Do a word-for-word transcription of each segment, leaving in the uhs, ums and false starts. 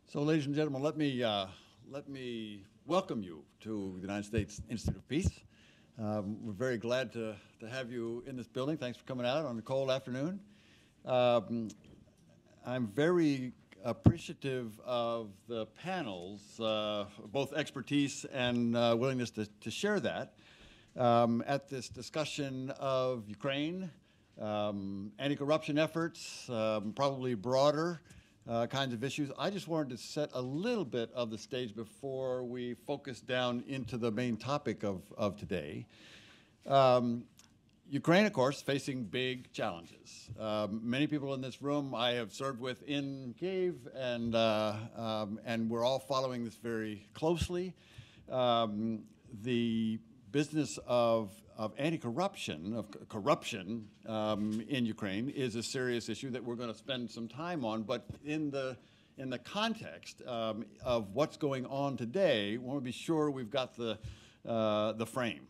So, ladies and gentlemen, let me, uh, let me welcome you to the United States Institute of Peace. Um, we're very glad to, to have you in this building. Thanks for coming out on a cold afternoon. Um, I'm very appreciative of the panel's uh, both expertise and uh, willingness to, to share that um, at this discussion of Ukraine, um, anti-corruption efforts, um, probably broader Uh, kinds of issues. I just wanted to set a little bit of the stage before we focus down into the main topic of, of today. Um, Ukraine, of course, facing big challenges. Um, many people in this room I have served with in Kyiv, and, uh, um, and we're all following this very closely. Um, the business of, of anti-corruption, of corruption um, in Ukraine is a serious issue that we're going to spend some time on. But in the, in the context um, of what's going on today, we want to be sure we've got the, uh, the frame.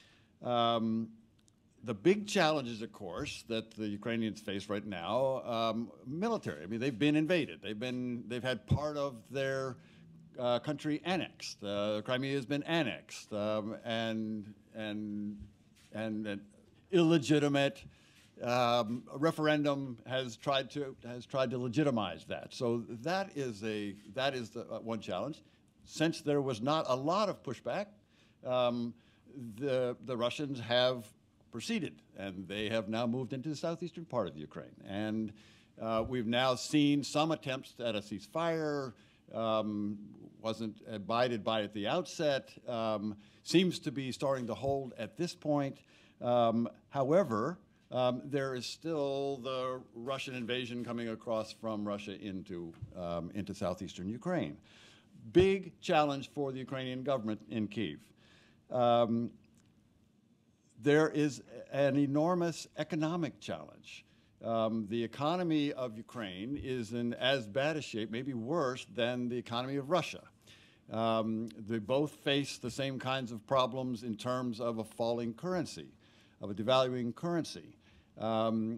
Um, the big challenges, of course, that the Ukrainians face right now, um, military. I mean, they've been invaded. They've been, they've had part of their Uh, country annexed. Uh, Crimea has been annexed, um, and and and an illegitimate um, referendum has tried to has tried to legitimize that. So that is a that is the uh, one challenge. Since there was not a lot of pushback, um, the the Russians have proceeded, and they have now moved into the southeastern part of Ukraine, and uh, we've now seen some attempts at a ceasefire. Um, wasn't abided by at the outset, um, seems to be starting to hold at this point. Um, however, um, there is still the Russian invasion coming across from Russia into, um, into southeastern Ukraine. Big challenge for the Ukrainian government in Kyiv. Um, there is an enormous economic challenge. Um, the economy of Ukraine is in as bad a shape, maybe worse, than the economy of Russia. Um, they both face the same kinds of problems in terms of a falling currency, of a devaluing currency. Um,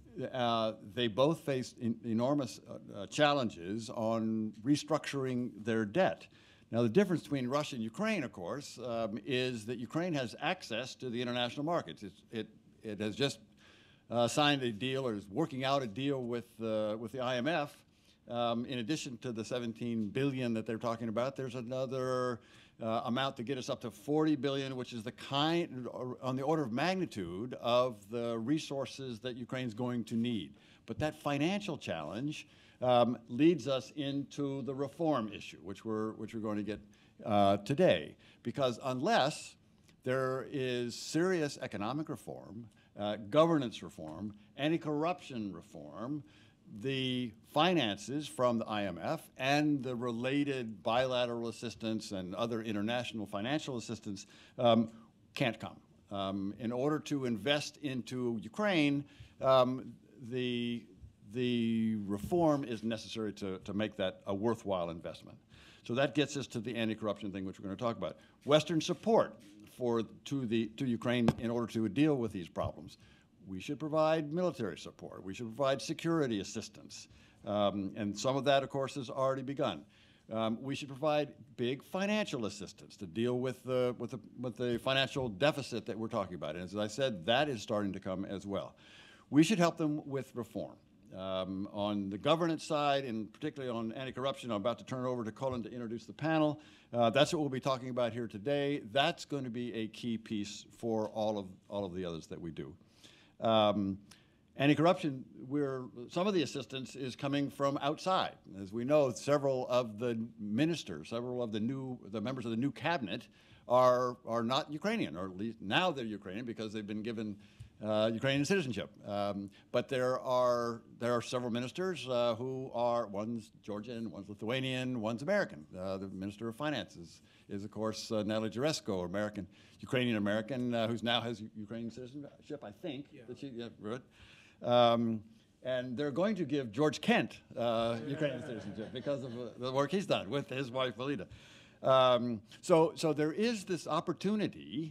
uh, they both face in enormous uh, uh, challenges on restructuring their debt. Now, the difference between Russia and Ukraine, of course, um, is that Ukraine has access to the international markets. It's, it, it has just Uh, signed a deal, or is working out a deal with uh, with the I M F. Um, in addition to the seventeen billion that they're talking about, there's another uh, amount to get us up to forty billion, which is the kind on the order of magnitude of the resources that Ukraine's going to need. But that financial challenge um, leads us into the reform issue, which we're which we're going to get uh, today, because unless there is serious economic reform, Uh, governance reform, anti-corruption reform, the finances from the I M F and the related bilateral assistance and other international financial assistance um, can't come. Um, in order to invest into Ukraine, um, the, the reform is necessary to, to make that a worthwhile investment. So that gets us to the anti-corruption thing, which we're going to talk about. Western support for to the to Ukraine in order to deal with these problems. We should provide military support. We should provide security assistance, um, and some of that, of course, has already begun. Um, we should provide big financial assistance to deal with the with the with the financial deficit that we're talking about. And as I said, that is starting to come as well. We should help them with reform. Um, on the governance side, and particularly on anti-corruption, I'm about to turn it over to Colin to introduce the panel. Uh, that's what we'll be talking about here today. That's going to be a key piece for all of all of the others that we do. Um, anti-corruption, we're some of the assistance is coming from outside. As we know, several of the ministers, several of the new the members of the new cabinet are are not Ukrainian, or at least now they're Ukrainian because they've been given Uh, Ukrainian citizenship. Um, but there are there are several ministers uh, who are, one's Georgian, one's Lithuanian, one's American. Uh, the Minister of Finance is, is of course, uh, Natalie Jaresko, American, Ukrainian-American, uh, who now has Ukrainian citizenship, I think. Yeah. That she, yeah, right. Um, and they're going to give George Kent uh, Ukrainian citizenship because of uh, the work he's done with his wife, Melita. Um, so, so there is this opportunity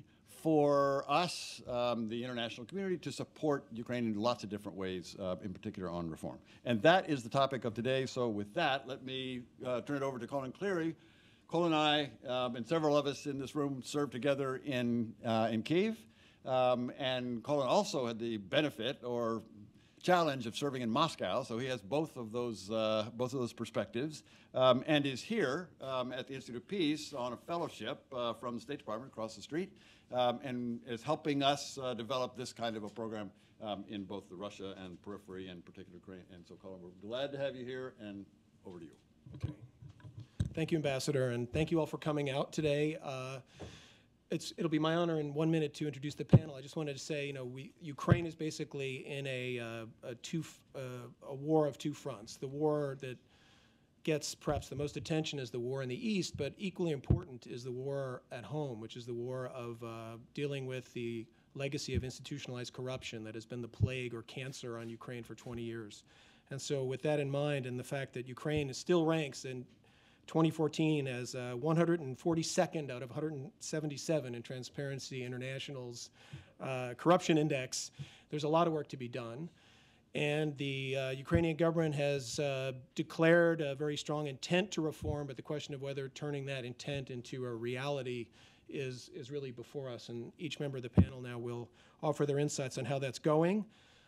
for us, um, the international community, to support Ukraine in lots of different ways, uh, in particular on reform. And that is the topic of today. So with that, let me uh, turn it over to Colin Cleary. Colin and I, um, and several of us in this room, served together in, uh, in Kyiv. Um, and Colin also had the benefit or challenge of serving in Moscow, so he has both of those uh, both of those perspectives, um, and is here um, at the Institute of Peace on a fellowship uh, from the State Department across the street, um, and is helping us uh, develop this kind of a program um, in both the Russia and periphery, and particularly Ukraine. And so, Colin, we're glad to have you here, and over to you. Okay. Thank you, Ambassador, and thank you all for coming out today. Uh, It's, it'll be my honor in one minute to introduce the panel. I just wanted to say, you know, we, Ukraine is basically in a, uh, a, two, uh, a war of two fronts. The war that gets perhaps the most attention is the war in the East, but equally important is the war at home, which is the war of uh, dealing with the legacy of institutionalized corruption that has been the plague or cancer on Ukraine for twenty years. And so with that in mind, and the fact that Ukraine still ranks in twenty fourteen as uh, one hundred forty-second out of one hundred seventy-seven in Transparency International's uh, corruption index, there's a lot of work to be done. And the uh, Ukrainian government has uh, declared a very strong intent to reform, but the question of whether turning that intent into a reality is, is really before us. And each member of the panel now will offer their insights on how that's going.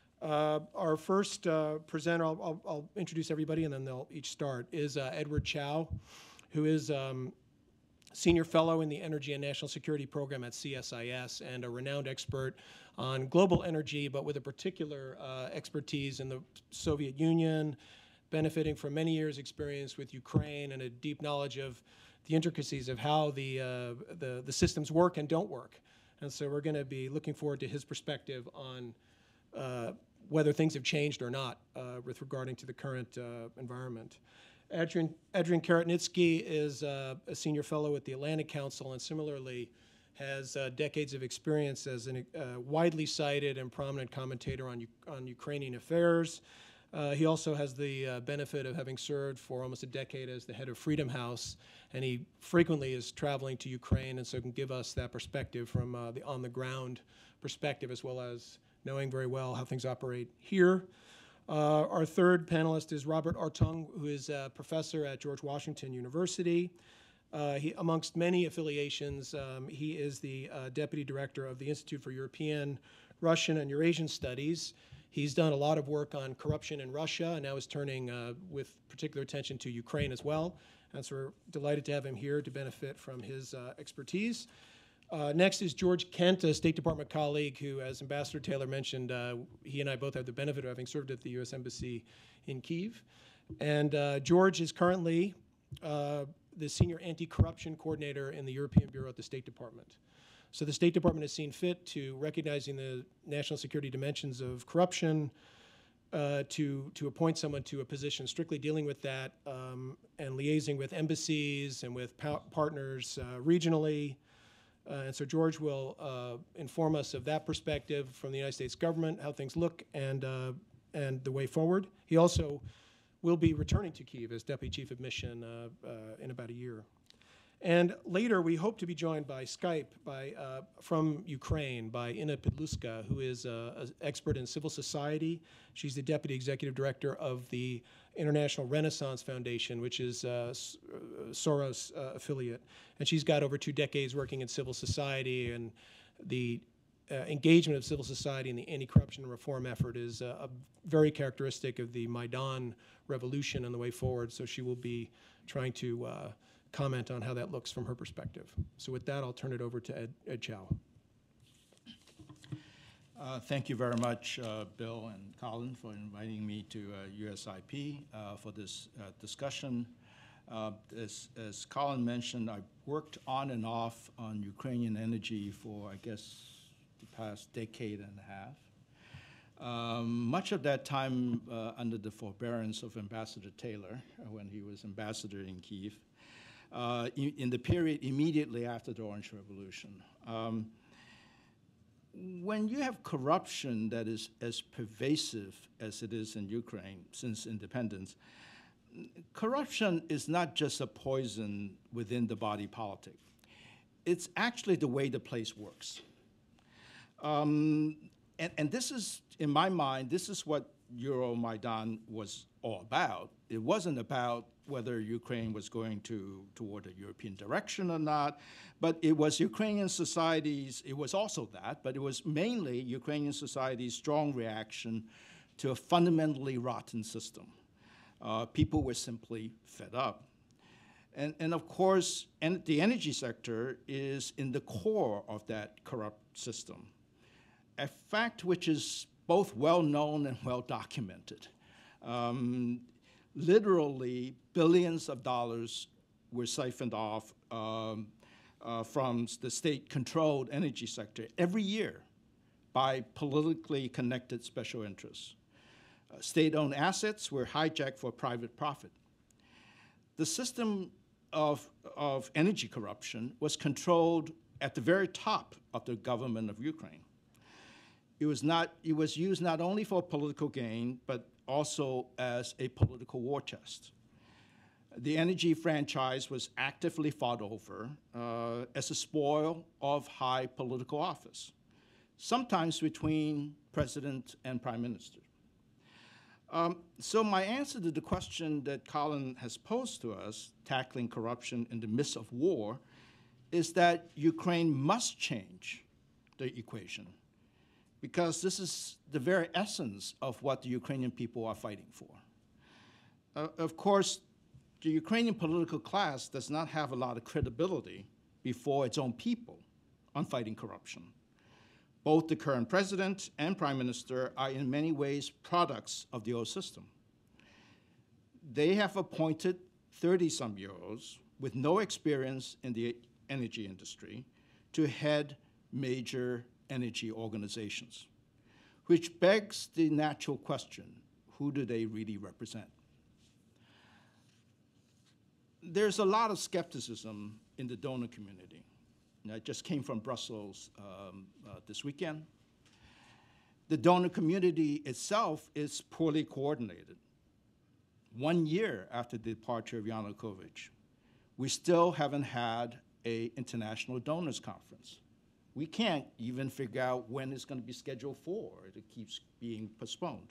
Uh, our first uh, presenter, I'll, I'll, I'll introduce everybody and then they'll each start, is uh, Edward Chow, who is um, Senior Fellow in the Energy and National Security Program at C S I S and a renowned expert on global energy, but with a particular uh, expertise in the Soviet Union, benefiting from many years' experience with Ukraine and a deep knowledge of the intricacies of how the, uh, the, the systems work and don't work. And so we're going to be looking forward to his perspective on uh, whether things have changed or not uh, with regarding to the current uh, environment. Adrian, Adrian Karatnitsky is uh, a senior fellow at the Atlantic Council and similarly has uh, decades of experience as a uh, widely cited and prominent commentator on, on Ukrainian affairs. Uh, he also has the uh, benefit of having served for almost a decade as the head of Freedom House, and he frequently is traveling to Ukraine and so can give us that perspective from uh, the on-the-ground perspective as well as knowing very well how things operate here. Uh, our third panelist is Robert Artung, who is a professor at George Washington University. Uh, he, amongst many affiliations, um, he is the uh, deputy director of the Institute for European, Russian, and Eurasian Studies. He's done a lot of work on corruption in Russia and now is turning uh, with particular attention to Ukraine as well. And so we're delighted to have him here to benefit from his uh, expertise. Uh, next is George Kent, a State Department colleague who, as Ambassador Taylor mentioned, uh, he and I both have the benefit of having served at the U S Embassy in Kyiv. And uh, George is currently uh, the Senior Anti-Corruption Coordinator in the European Bureau at the State Department. So the State Department has seen fit to recognizing the national security dimensions of corruption, uh, to, to appoint someone to a position strictly dealing with that um, and liaising with embassies and with partners uh, regionally. Uh, and so George will uh, inform us of that perspective from the United States government, how things look, and, uh, and the way forward. He also will be returning to Kyiv as Deputy Chief of Mission uh, uh, in about a year. And later, we hope to be joined by Skype by, uh, from Ukraine by Inna Pidluska, who is uh, an expert in civil society. She's the Deputy Executive Director of the International Renaissance Foundation, which is a Soros uh, affiliate. And she's got over two decades working in civil society, and the uh, engagement of civil society in the anti-corruption and reform effort is uh, a very characteristic of the Maidan revolution and the way forward. So she will be trying to uh, comment on how that looks from her perspective. So with that, I'll turn it over to Ed, Ed Chow. Uh, thank you very much, uh, Bill and Colin, for inviting me to uh, U S I P uh, for this uh, discussion. Uh, as, as Colin mentioned, I've worked on and off on Ukrainian energy for, I guess, the past decade and a half. Um, much of that time uh, under the forbearance of Ambassador Taylor uh, when he was ambassador in Kyiv. Uh, in, in the period immediately after the Orange Revolution. Um, when you have corruption that is as pervasive as it is in Ukraine since independence, corruption is not just a poison within the body politic. It's actually the way the place works. Um, and, and this is, in my mind, this is what Euromaidan was all about. It wasn't about whether Ukraine was going to toward a European direction or not, but it was Ukrainian society's, it was also that, but it was mainly Ukrainian society's strong reaction to a fundamentally rotten system. Uh, people were simply fed up. And, and of course, en the energy sector is in the core of that corrupt system, a fact which is both well-known and well-documented. Um, literally, billions of dollars were siphoned off um, uh, from the state-controlled energy sector every year by politically connected special interests. Uh, state-owned assets were hijacked for private profit. The system of, of energy corruption was controlled at the very top of the government of Ukraine. It was, not, it was used not only for political gain, but also as a political war chest. The energy franchise was actively fought over uh, as a spoil of high political office, sometimes between president and prime minister. Um, so my answer to the question that Colin has posed to us, tackling corruption in the midst of war, is that Ukraine must change the equation, because this is the very essence of what the Ukrainian people are fighting for. Uh, of course, the Ukrainian political class does not have a lot of credibility before its own people on fighting corruption. Both the current president and prime minister are in many ways products of the old system. They have appointed thirty-some-year-olds with no experience in the energy industry to head major energy organizations, which begs the natural question, who do they really represent? There's a lot of skepticism in the donor community. I just came from Brussels um, uh, this weekend. The donor community itself is poorly coordinated. One year after the departure of Yanukovych, we still haven't had an international donors conference. We can't even figure out when it's going to be scheduled for. It keeps being postponed.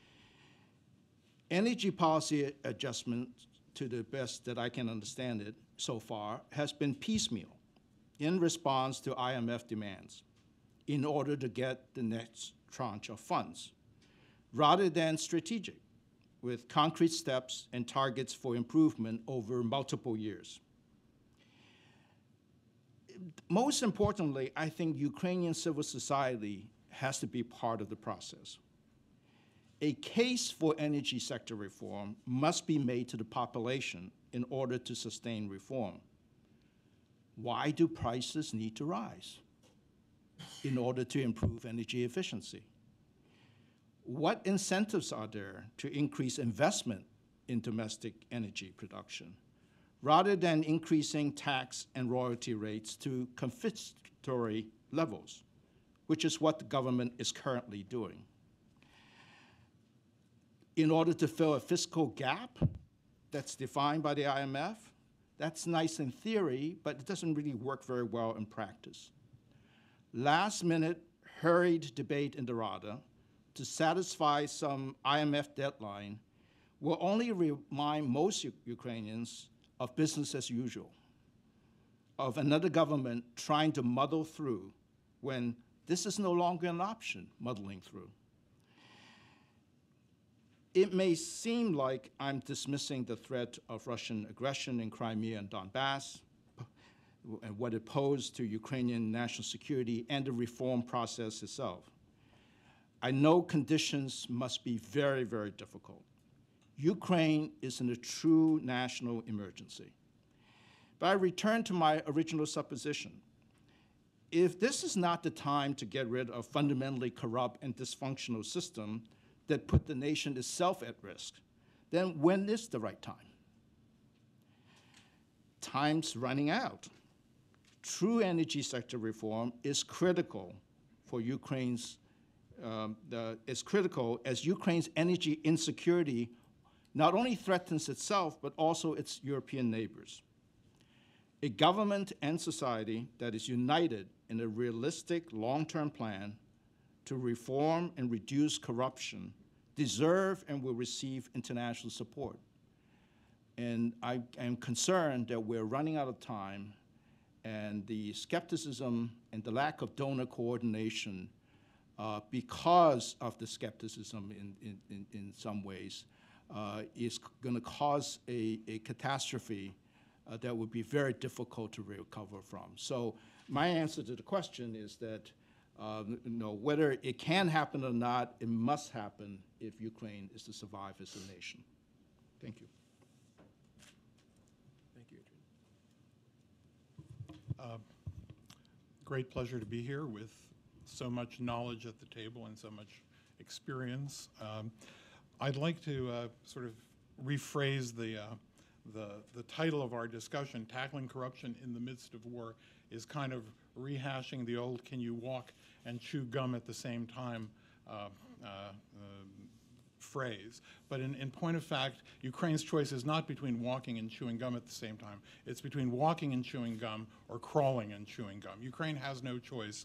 Energy policy adjustment, to the best that I can understand it so far, has been piecemeal in response to I M F demands in order to get the next tranche of funds, rather than strategic, with concrete steps and targets for improvement over multiple years. Most importantly, I think Ukrainian civil society has to be part of the process. A case for energy sector reform must be made to the population in order to sustain reform. Why do prices need to rise? In order to improve energy efficiency. What incentives are there to increase investment in domestic energy production, rather than increasing tax and royalty rates to confiscatory levels, which is what the government is currently doing? In order to fill a fiscal gap that's defined by the I M F, that's nice in theory, but it doesn't really work very well in practice. Last-minute, hurried debate in the Rada to satisfy some I M F deadline will only remind most U Ukrainians of business as usual, of another government trying to muddle through when this is no longer an option, muddling through. It may seem like I'm dismissing the threat of Russian aggression in Crimea and Donbass, and what it posed to Ukrainian national security and the reform process itself. I know conditions must be very, very difficult. Ukraine is in a true national emergency. But I return to my original supposition. If this is not the time to get rid of fundamentally corrupt and dysfunctional system that put the nation itself at risk, then when is the right time? Time's running out. True energy sector reform is critical for Ukraine's, um, the, is critical as Ukraine's energy insecurity not only threatens itself, but also its European neighbors. A government and society that is united in a realistic long-term plan to reform and reduce corruption deserve and will receive international support. And I am concerned that we're running out of time, and the skepticism and the lack of donor coordination, uh, because of the skepticism in, in, in, in some ways, uh, is going to cause a, a catastrophe uh, that would be very difficult to recover from. So my answer to the question is that uh, you know, whether it can happen or not, it must happen if Ukraine is to survive as a nation. Thank you. Thank you, Adrian. Uh, great pleasure to be here with so much knowledge at the table and so much experience. Um, I'd like to uh, sort of rephrase the, uh, the, the title of our discussion. Tackling corruption in the midst of war is kind of rehashing the old "can you walk and chew gum at the same time" uh, uh, uh, phrase. But in, in point of fact, Ukraine's choice is not between walking and chewing gum at the same time. It's between walking and chewing gum or crawling and chewing gum. Ukraine has no choice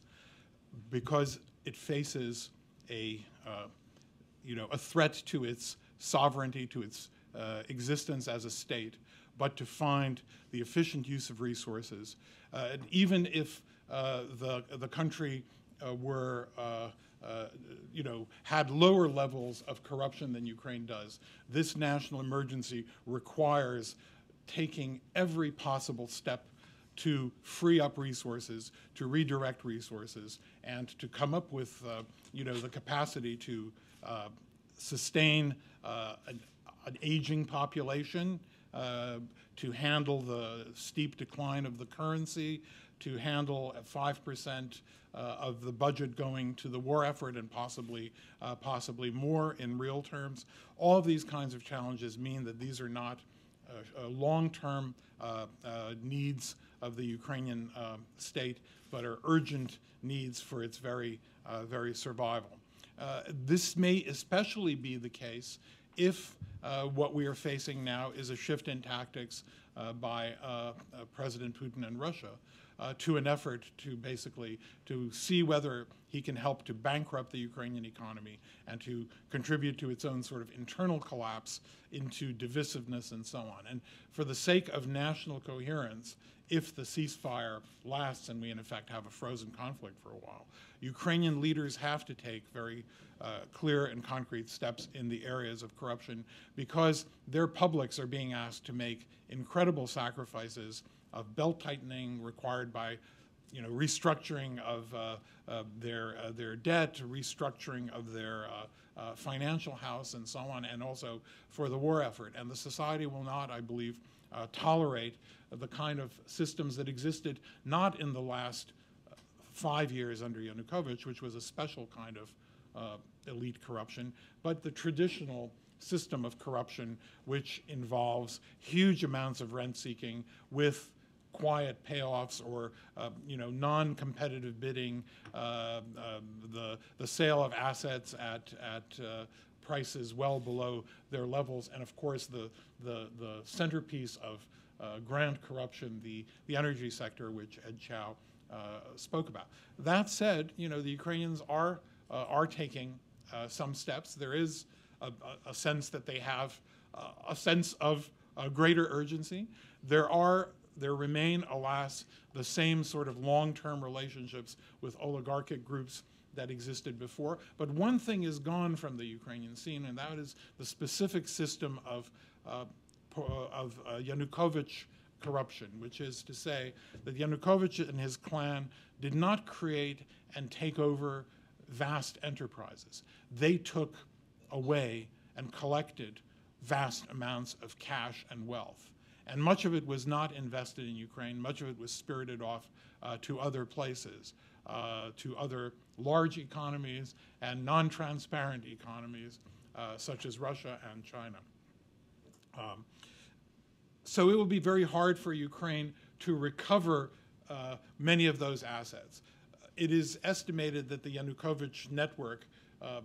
because it faces a, uh, you know, a threat to its sovereignty, to its uh, existence as a state, but to find the efficient use of resources. Uh, and even if uh, the, the country uh, were uh, Uh, you know, had lower levels of corruption than Ukraine does, this national emergency requires taking every possible step to free up resources, to redirect resources, and to come up with, uh, you know, the capacity to uh, sustain uh, an, an aging population, uh, to handle the steep decline of the currency, to handle a five percent Uh, of the budget going to the war effort and possibly, uh, possibly more in real terms. All of these kinds of challenges mean that these are not uh, uh, long-term uh, uh, needs of the Ukrainian uh, state, but are urgent needs for its very, uh, very survival. Uh, this may especially be the case if uh, what we are facing now is a shift in tactics uh, by uh, uh, President Putin and Russia, Uh, to an effort to basically to see whether he can help to bankrupt the Ukrainian economy and to contribute to its own sort of internal collapse into divisiveness and so on. And for the sake of national coherence, if the ceasefire lasts and we in effect have a frozen conflict for a while, Ukrainian leaders have to take very uh, clear and concrete steps in the areas of corruption, because their publics are being asked to make incredible sacrifices of belt tightening required by, you know, restructuring of uh, uh, their uh, their debt, restructuring of their uh, uh, financial house, and so on, and also for the war effort. And the society will not, I believe, uh, tolerate the kind of systems that existed not in the last five years under Yanukovych, which was a special kind of uh, elite corruption, but the traditional system of corruption, which involves huge amounts of rent seeking with quiet payoffs or uh, you know, non-competitive bidding, uh, uh, the the sale of assets at at uh, prices well below their levels, and of course the the the centerpiece of uh, grand corruption, the the energy sector, which Ed Chow uh, spoke about. That said, you know, the Ukrainians are uh, are taking uh, some steps. There is a, a sense that they have uh, a sense of uh, greater urgency. There are There remain, alas, the same sort of long-term relationships with oligarchic groups that existed before. But one thing is gone from the Ukrainian scene, and that is the specific system of, uh, of uh, Yanukovych corruption, which is to say that Yanukovych and his clan did not create and take over vast enterprises. They took away and collected vast amounts of cash and wealth. And much of it was not invested in Ukraine. Much of it was spirited off uh, to other places, uh, to other large economies and non-transparent economies, uh, such as Russia and China. Um, so it will be very hard for Ukraine to recover uh, many of those assets. It is estimated that the Yanukovych network uh,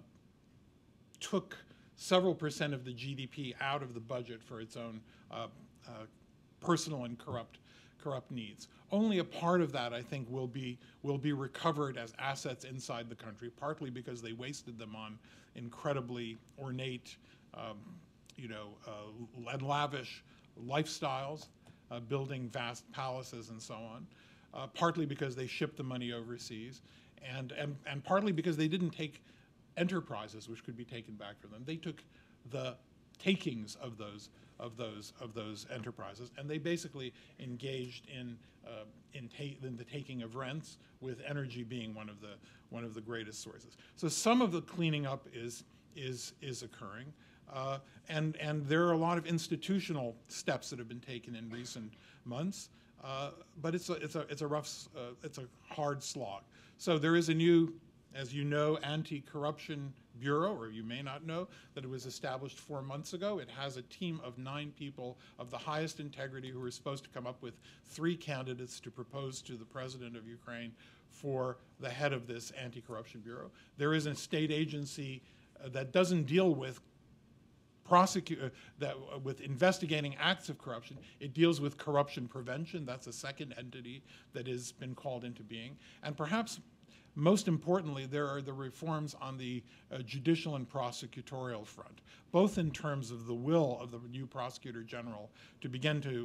took several percent of the G D P out of the budget for its own uh, Uh, personal and corrupt corrupt needs. Only a part of that, I think, will be will be recovered as assets inside the country, partly because they wasted them on incredibly ornate, um, you know, uh, and lavish lifestyles, uh, building vast palaces and so on, uh, partly because they shipped the money overseas, and, and, and partly because they didn't take enterprises which could be taken back from them. They took the takings of those of those of those enterprises, and they basically engaged in uh, in, ta in the taking of rents, with energy being one of the one of the greatest sources. So some of the cleaning up is is is occurring, uh, and and there are a lot of institutional steps that have been taken in recent months. Uh, but it's a it's a it's a rough uh, it's a hard slog. So there is a new, as you know, anti-corruption bureau, or you may not know that it was established four months ago. It has a team of nine people of the highest integrity who are supposed to come up with three candidates to propose to the president of Ukraine for the head of this anti-corruption bureau. There is a state agency uh, that doesn't deal with prosecute uh, that uh, with investigating acts of corruption. It deals with corruption prevention. That's a second entity that has been called into being. And perhaps most importantly, there are the reforms on the uh, judicial and prosecutorial front, both in terms of the will of the new prosecutor general to begin to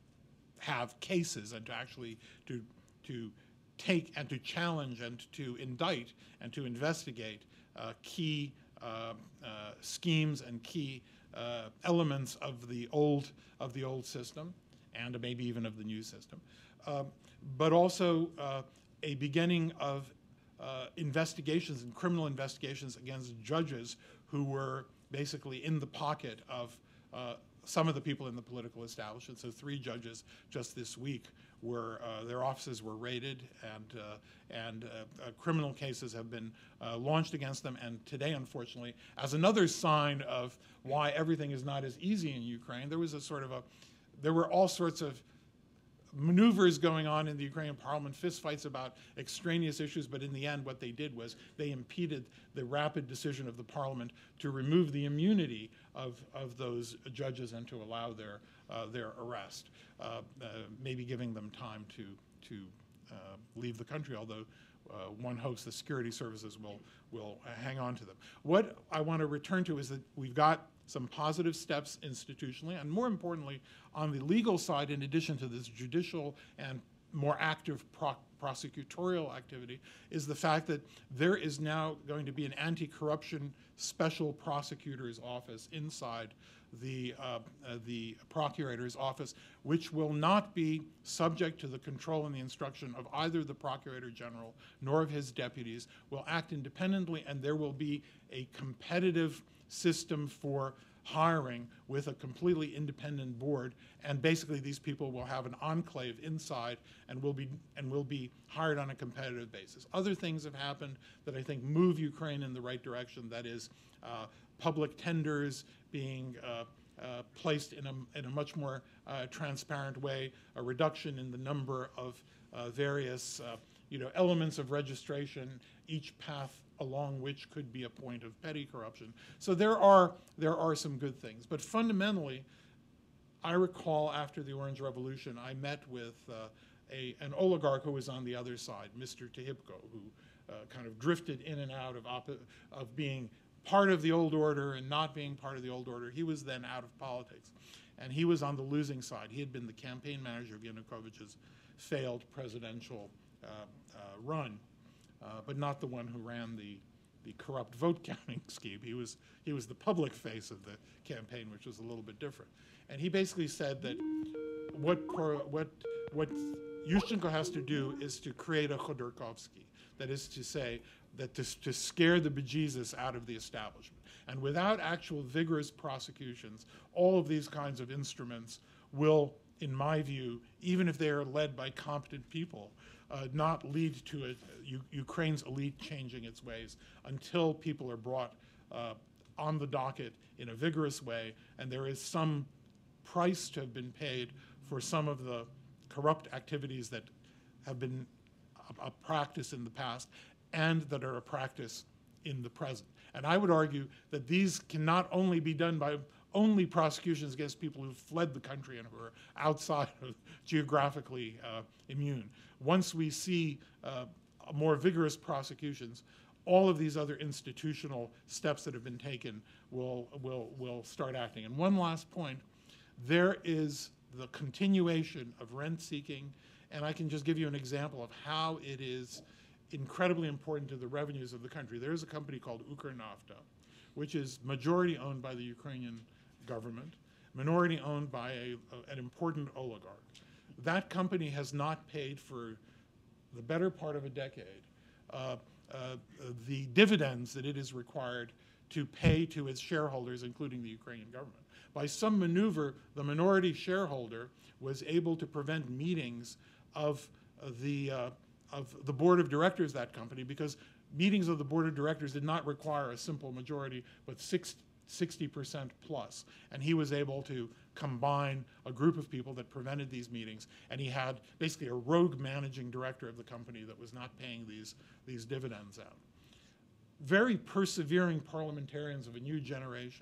have cases and to actually to to take and to challenge and to indict and to investigate uh, key uh, uh, schemes and key uh, elements of the old of the old system, and maybe even of the new system, uh, but also uh, a beginning of Uh, investigations and criminal investigations against judges who were basically in the pocket of uh, some of the people in the political establishment. So three judges just this week were, uh, their offices were raided, and, uh, and uh, uh, criminal cases have been uh, launched against them. And today, unfortunately, as another sign of why everything is not as easy in Ukraine, there was a sort of a, there were all sorts of maneuvers going on in the Ukrainian parliament, fistfights about extraneous issues, but in the end what they did was they impeded the rapid decision of the parliament to remove the immunity of, of those judges and to allow their, uh, their arrest, uh, uh, maybe giving them time to, to uh, leave the country, although uh, one hopes the security services will, will uh, hang on to them. What I want to return to is that we've got some positive steps institutionally, and more importantly, on the legal side, in addition to this judicial and more active pro prosecutorial activity, is the fact that there is now going to be an anti-corruption special prosecutor's office inside the, uh, uh, the procurator's office, which will not be subject to the control and the instruction of either the procurator general nor of his deputies, will act independently, and there will be a competitive system for hiring with a completely independent board, and basically these people will have an enclave inside and will be and will be hired on a competitive basis. Other things have happened that I think move Ukraine in the right direction. That is, uh, public tenders being uh, uh, placed in a in a much more uh, transparent way, a reduction in the number of uh, various uh, you know elements of registration, each path along which could be a point of petty corruption. So there are, there are some good things. But fundamentally, I recall after the Orange Revolution, I met with uh, a, an oligarch who was on the other side, Mister Tihipko, who uh, kind of drifted in and out of, of being part of the old order and not being part of the old order. He was then out of politics, and he was on the losing side. He had been the campaign manager of Yanukovych's failed presidential uh, uh, run. Uh, but not the one who ran the, the corrupt vote counting scheme. He was, he was the public face of the campaign, which was a little bit different. And he basically said that what, what, what Yushchenko has to do is to create a Khodorkovsky. That is to say, that to, to scare the bejesus out of the establishment. And without actual vigorous prosecutions, all of these kinds of instruments will, in my view, even if they are led by competent people, Uh, not lead to a, U Ukraine's elite changing its ways until people are brought uh, on the docket in a vigorous way, and there is some price to have been paid for some of the corrupt activities that have been a, a practice in the past and that are a practice in the present. And I would argue that these can not only be done by only prosecutions against people who fled the country and who are outside of geographically uh, immune. Once we see uh, more vigorous prosecutions, all of these other institutional steps that have been taken will, will, will start acting. And one last point, there is the continuation of rent-seeking, and I can just give you an example of how it is incredibly important to the revenues of the country. There is a company called Ukernafta, which is majority owned by the Ukrainian government, minority owned by a, a, an important oligarch. That company has not paid for the better part of a decade uh, uh, the dividends that it is required to pay to its shareholders, including the Ukrainian government. By some maneuver, the minority shareholder was able to prevent meetings of uh, the, uh, of the board of directors of that company, because meetings of the board of directors did not require a simple majority, but sixty percent plus. And he was able to combine a group of people that prevented these meetings, and he had basically a rogue managing director of the company that was not paying these, these dividends out. Very persevering parliamentarians of a new generation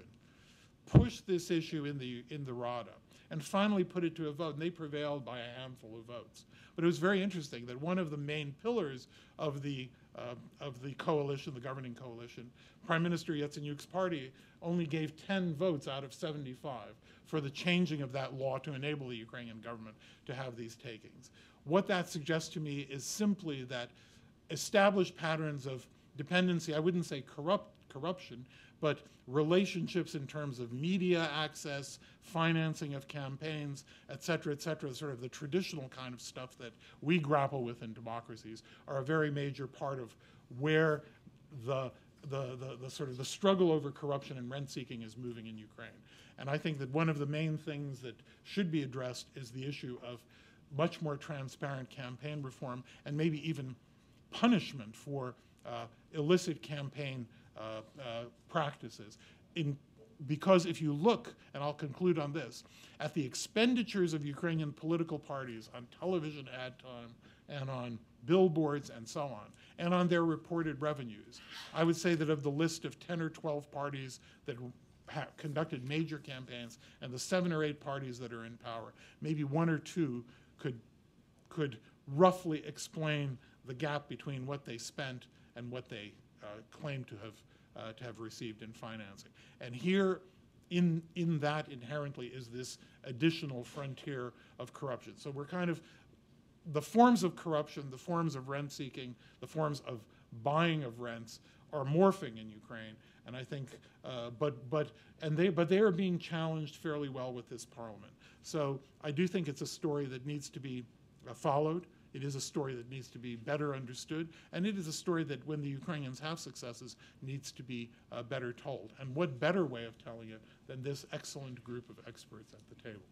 pushed this issue in the, in the Rada and finally put it to a vote, and they prevailed by a handful of votes. But it was very interesting that one of the main pillars of the, uh, of the coalition, the governing coalition, Prime Minister Yatsenyuk's party only gave ten votes out of seventy-five for the changing of that law to enable the Ukrainian government to have these takings. What that suggests to me is simply that established patterns of dependency, I wouldn't say corrupt corruption, but relationships in terms of media access, financing of campaigns, et cetera, et cetera, sort of the traditional kind of stuff that we grapple with in democracies, are a very major part of where the, the, the, the sort of the struggle over corruption and rent-seeking is moving in Ukraine. And I think that one of the main things that should be addressed is the issue of much more transparent campaign reform, and maybe even punishment for uh, illicit campaign uh, uh, practices. In, because if you look, and I'll conclude on this, at the expenditures of Ukrainian political parties on television ad time and on billboards and so on, and on their reported revenues, I would say that of the list of ten or twelve parties that have conducted major campaigns and the seven or eight parties that are in power, maybe one or two could, could roughly explain the gap between what they spent and what they uh, claim to have, uh, to have received in financing. And here, in, in that inherently is this additional frontier of corruption. So we're kind of, the forms of corruption, the forms of rent-seeking, the forms of buying of rents are morphing in Ukraine. And I think, uh, but, but, and they, but they are being challenged fairly well with this parliament. So I do think it's a story that needs to be uh, followed. It is a story that needs to be better understood. And it is a story that when the Ukrainians have successes, needs to be uh, better told. And what better way of telling it than this excellent group of experts at the table?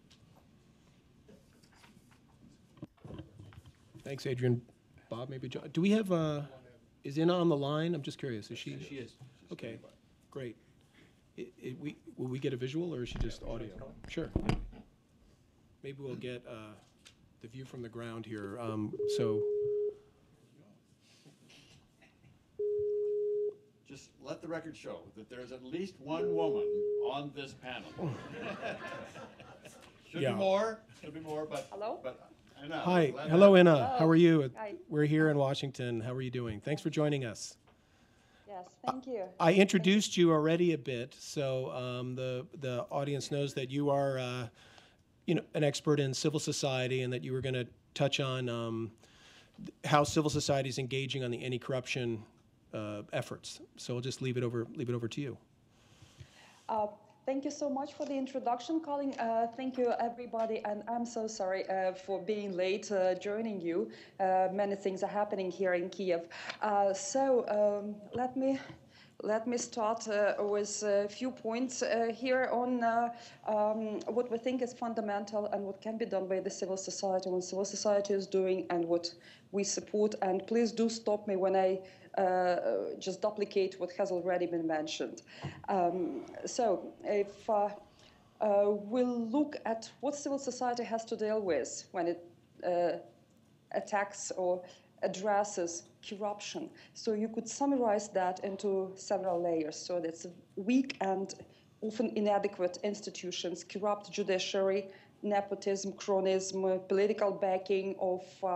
Thanks, Adrian. Bob, maybe John. Do we have, uh, is Inna on the line? I'm just curious. Is she? She is. Okay, great. It, it, we, will we get a visual, or is she just audio? Sure. Maybe we'll get uh, the view from the ground here. Um, so, Just let the record show that there's at least one woman on this panel. Should Yeah. be more, should be more, but. Hello? but Inna, hi, glad to hello, have you. Inna. How are you? Hi. We're here in Washington. How are you doing? Thanks for joining us. Yes, thank you. I introduced you already a bit, so um, the the audience knows that you are, uh, you know, an expert in civil society, and that you were going to touch on um, how civil society is engaging on the anti-corruption uh, efforts. So I'll just leave it over leave it over to you. Uh, thank you so much for the introduction, Colin. Uh, thank you, everybody, and I'm so sorry uh, for being late uh, joining you. Uh, many things are happening here in Kiev. Uh, so um, let me let me start uh, with a few points uh, here on uh, um, what we think is fundamental and what can be done by the civil society, what civil society is doing, and what we support. And please do stop me when I Uh, just duplicate what has already been mentioned. Um, so if uh, uh, we'll look at what civil society has to deal with when it uh, attacks or addresses corruption. So you could summarize that into several layers. So that's weak and often inadequate institutions, corrupt judiciary, nepotism, cronyism, political backing of uh,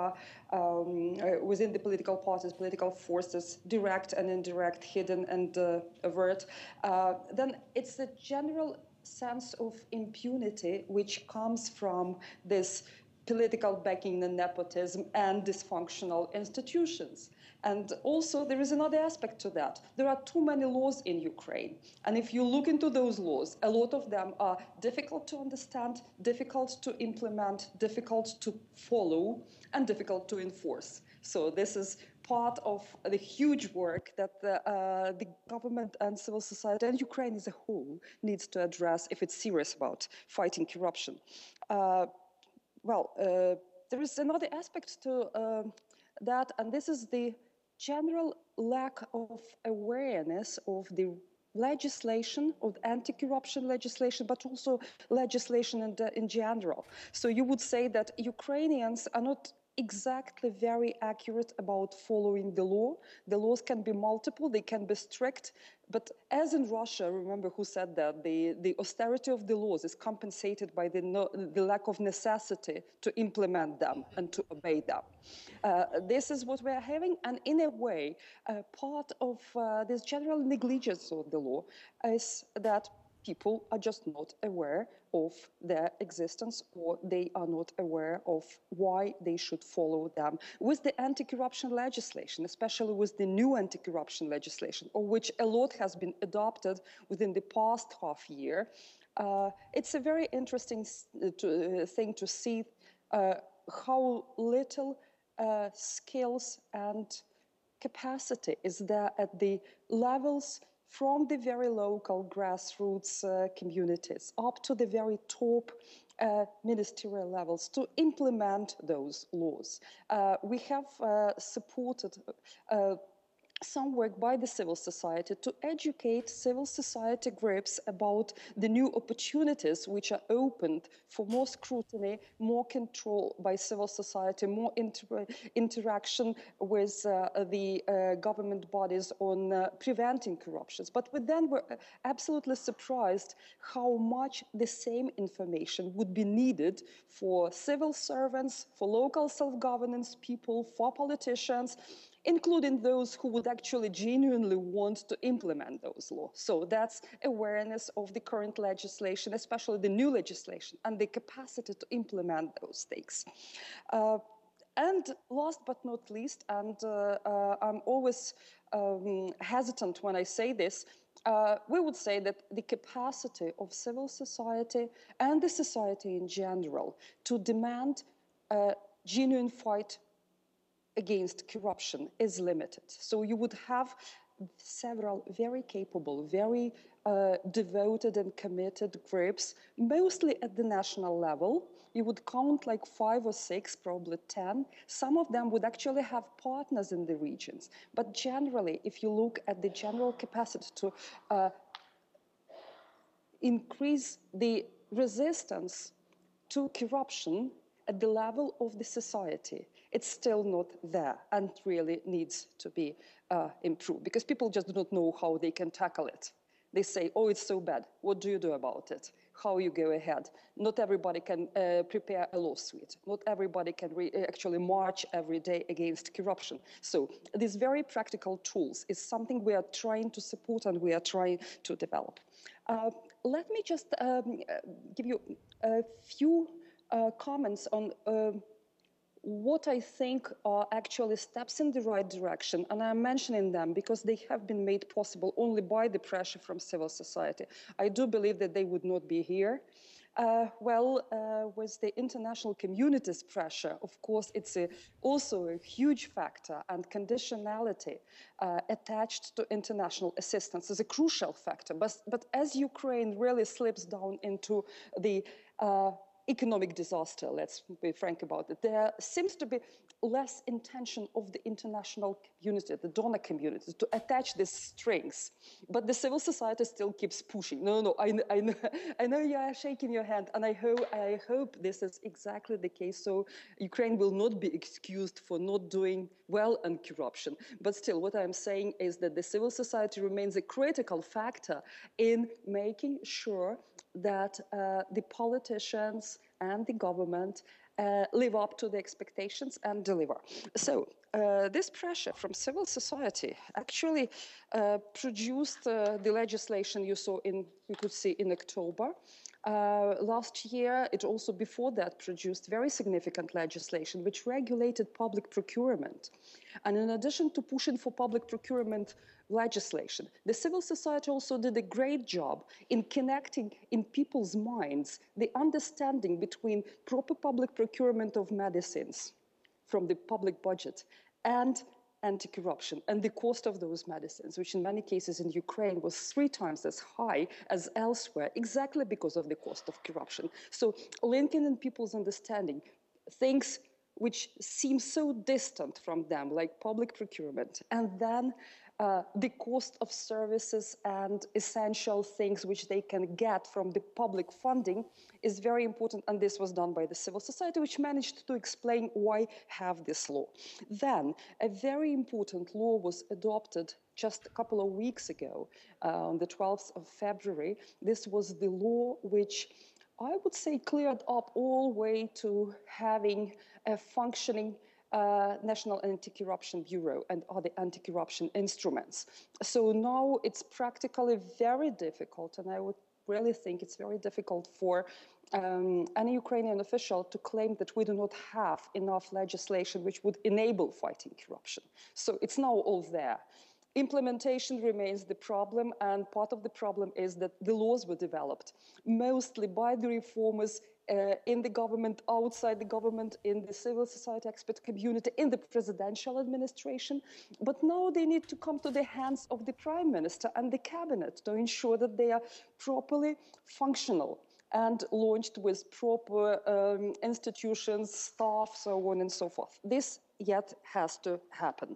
um, uh, within the political parties, political forces, direct and indirect, hidden and uh, overt, uh, then it's a general sense of impunity which comes from this political backing and nepotism and dysfunctional institutions. And also there is another aspect to that. There are too many laws in Ukraine. And if you look into those laws, a lot of them are difficult to understand, difficult to implement, difficult to follow, and difficult to enforce. So this is part of the huge work that the, uh, the government and civil society and Ukraine as a whole needs to address if it's serious about fighting corruption. Uh, well, uh, there is another aspect to uh, that, and this is the general lack of awareness of the legislation, of anti-corruption legislation, but also legislation in, the, in general. So you would say that Ukrainians are not exactly very accurate about following the law. The laws can be multiple, they can be strict, but as in Russia, remember who said that, the, the austerity of the laws is compensated by the, no, the lack of necessity to implement them and to obey them. Uh, this is what we're having, and in a way, uh, part of uh, this general negligence of the law is that people are just not aware of their existence, or they are not aware of why they should follow them. With the anti-corruption legislation, especially with the new anti-corruption legislation, of which a lot has been adopted within the past half year, uh, it's a very interesting to, uh, thing to see uh, how little uh, skills and capacity is there at the levels from the very local grassroots uh, communities up to the very top uh, ministerial levels to implement those laws. Uh, we have uh, supported uh, some work by the civil society to educate civil society groups about the new opportunities which are opened for more scrutiny, more control by civil society, more inter interaction with uh, the uh, government bodies on uh, preventing corruptions. But we then were absolutely surprised how much the same information would be needed for civil servants, for local self-governance people, for politicians, including those who would actually genuinely want to implement those laws. So that's awareness of the current legislation, especially the new legislation, and the capacity to implement those things. Uh, and last but not least, and uh, uh, I'm always um, hesitant when I say this, uh, we would say that the capacity of civil society and the society in general to demand a genuine fight against corruption is limited. So you would have several very capable, very uh, devoted and committed groups, mostly at the national level. You would count like five or six, probably ten. Some of them would actually have partners in the regions. But generally, if you look at the general capacity to uh, increase the resistance to corruption at the level of the society, it's still not there and really needs to be uh, improved, because people just do not know how they can tackle it. They say, oh, it's so bad. What do you do about it? How you go ahead? Not everybody can uh, prepare a lawsuit. Not everybody can re actually march every day against corruption. So these very practical tools is something we are trying to support and we are trying to develop. Uh, let me just um, give you a few uh, comments on uh, what I think are actually steps in the right direction, and I'm mentioning them because they have been made possible only by the pressure from civil society. I do believe that they would not be here. Uh, well, uh, with the international community's pressure, of course, it's a, also a huge factor, and conditionality uh, attached to international assistance is a crucial factor. But, but as Ukraine really slips down into the uh, economic disaster, let's be frank about it. There seems to be less intention of the international community, the donor community, to attach these strings. But the civil society still keeps pushing. No, no, I, I, know, I know you are shaking your hand, and I hope, I hope this is exactly the case. So Ukraine will not be excused for not doing well on corruption. But still, what I'm saying is that the civil society remains a critical factor in making sure that uh, the politicians and the government uh, live up to the expectations and deliver. So uh, this pressure from civil society actually uh, produced uh, the legislation you saw in, you could see in October. Uh, last year, it also before that produced very significant legislation which regulated public procurement. And in addition to pushing for public procurement legislation, the civil society also did a great job in connecting in people's minds the understanding between proper public procurement of medicines from the public budget and anti-corruption and the cost of those medicines, which in many cases in Ukraine was three times as high as elsewhere, exactly because of the cost of corruption. So linking in people's understanding things which seem so distant from them, like public procurement, and then uh, the cost of services and essential things which they can get from the public funding is very important, and this was done by the civil society, which managed to explain why have this law. Then a very important law was adopted just a couple of weeks ago, uh, on the twelfth of February. This was the law which I would say cleared up all the way to having a functioning uh, National Anti-Corruption Bureau and other anti-corruption instruments. So now it's practically very difficult, and I would really think it's very difficult for um, any Ukrainian official to claim that we do not have enough legislation which would enable fighting corruption. So it's now all there. Implementation remains the problem, and part of the problem is that the laws were developed mostly by the reformers uh, in the government, outside the government, in the civil society expert community, in the presidential administration. But now they need to come to the hands of the prime minister and the cabinet to ensure that they are properly functional and launched with proper um, institutions, staff, so on and so forth. This yet has to happen.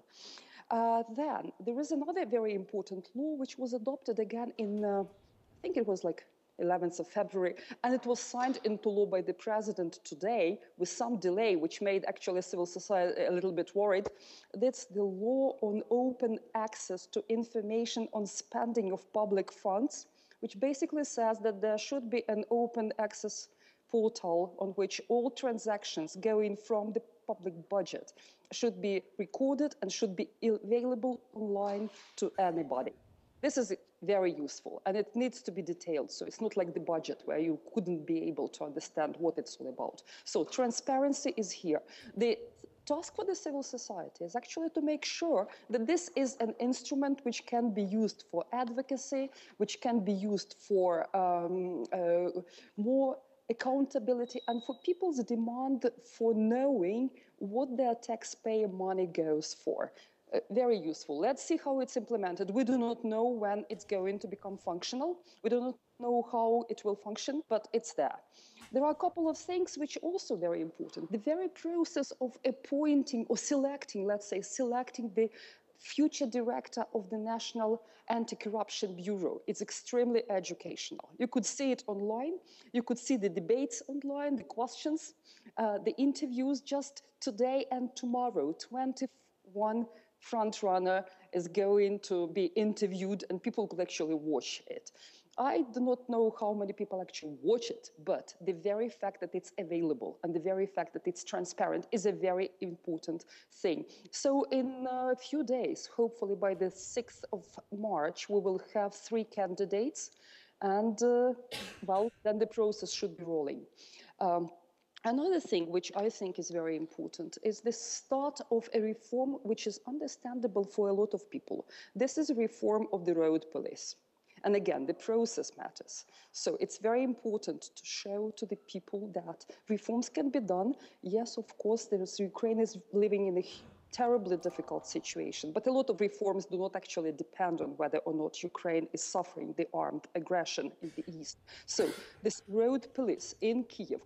Uh, then there is another very important law which was adopted again in, uh, I think it was like eleventh of February, and it was signed into law by the president today with some delay, which made actually civil society a little bit worried. That's the law on open access to information on spending of public funds, which basically says that there should be an open access portal on which all transactions going from the public budget should be recorded and should be available online to anybody. This is very useful, and it needs to be detailed, so it's not like the budget where you couldn't be able to understand what it's all about. So transparency is here. The task for the civil society is actually to make sure that this is an instrument which can be used for advocacy, which can be used for um, uh, more accountability, and for people's demand for knowing what their taxpayer money goes for. Uh, very useful. Let's see how it's implemented. We do not know when it's going to become functional. We do not know how it will function, but it's there. There are a couple of things which are also very important. The very process of appointing or selecting, let's say, selecting the future director of the National Anti-Corruption Bureau. It's extremely educational. You could see it online. You could see the debates online, the questions, uh, the interviews just today and tomorrow. twenty-one front runner is going to be interviewed, and people could actually watch it. I do not know how many people actually watch it, but the very fact that it's available and the very fact that it's transparent is a very important thing. So in a few days, hopefully by the sixth of March, we will have three candidates, and uh, well, then the process should be rolling. Um, Another thing which I think is very important is the start of a reform which is understandable for a lot of people. This is a reform of the road police. And again, the process matters. So it's very important to show to the people that reforms can be done. Yes, of course, there is, Ukraine is living in a terribly difficult situation, but a lot of reforms do not actually depend on whether or not Ukraine is suffering the armed aggression in the east. So this road police in Kiev could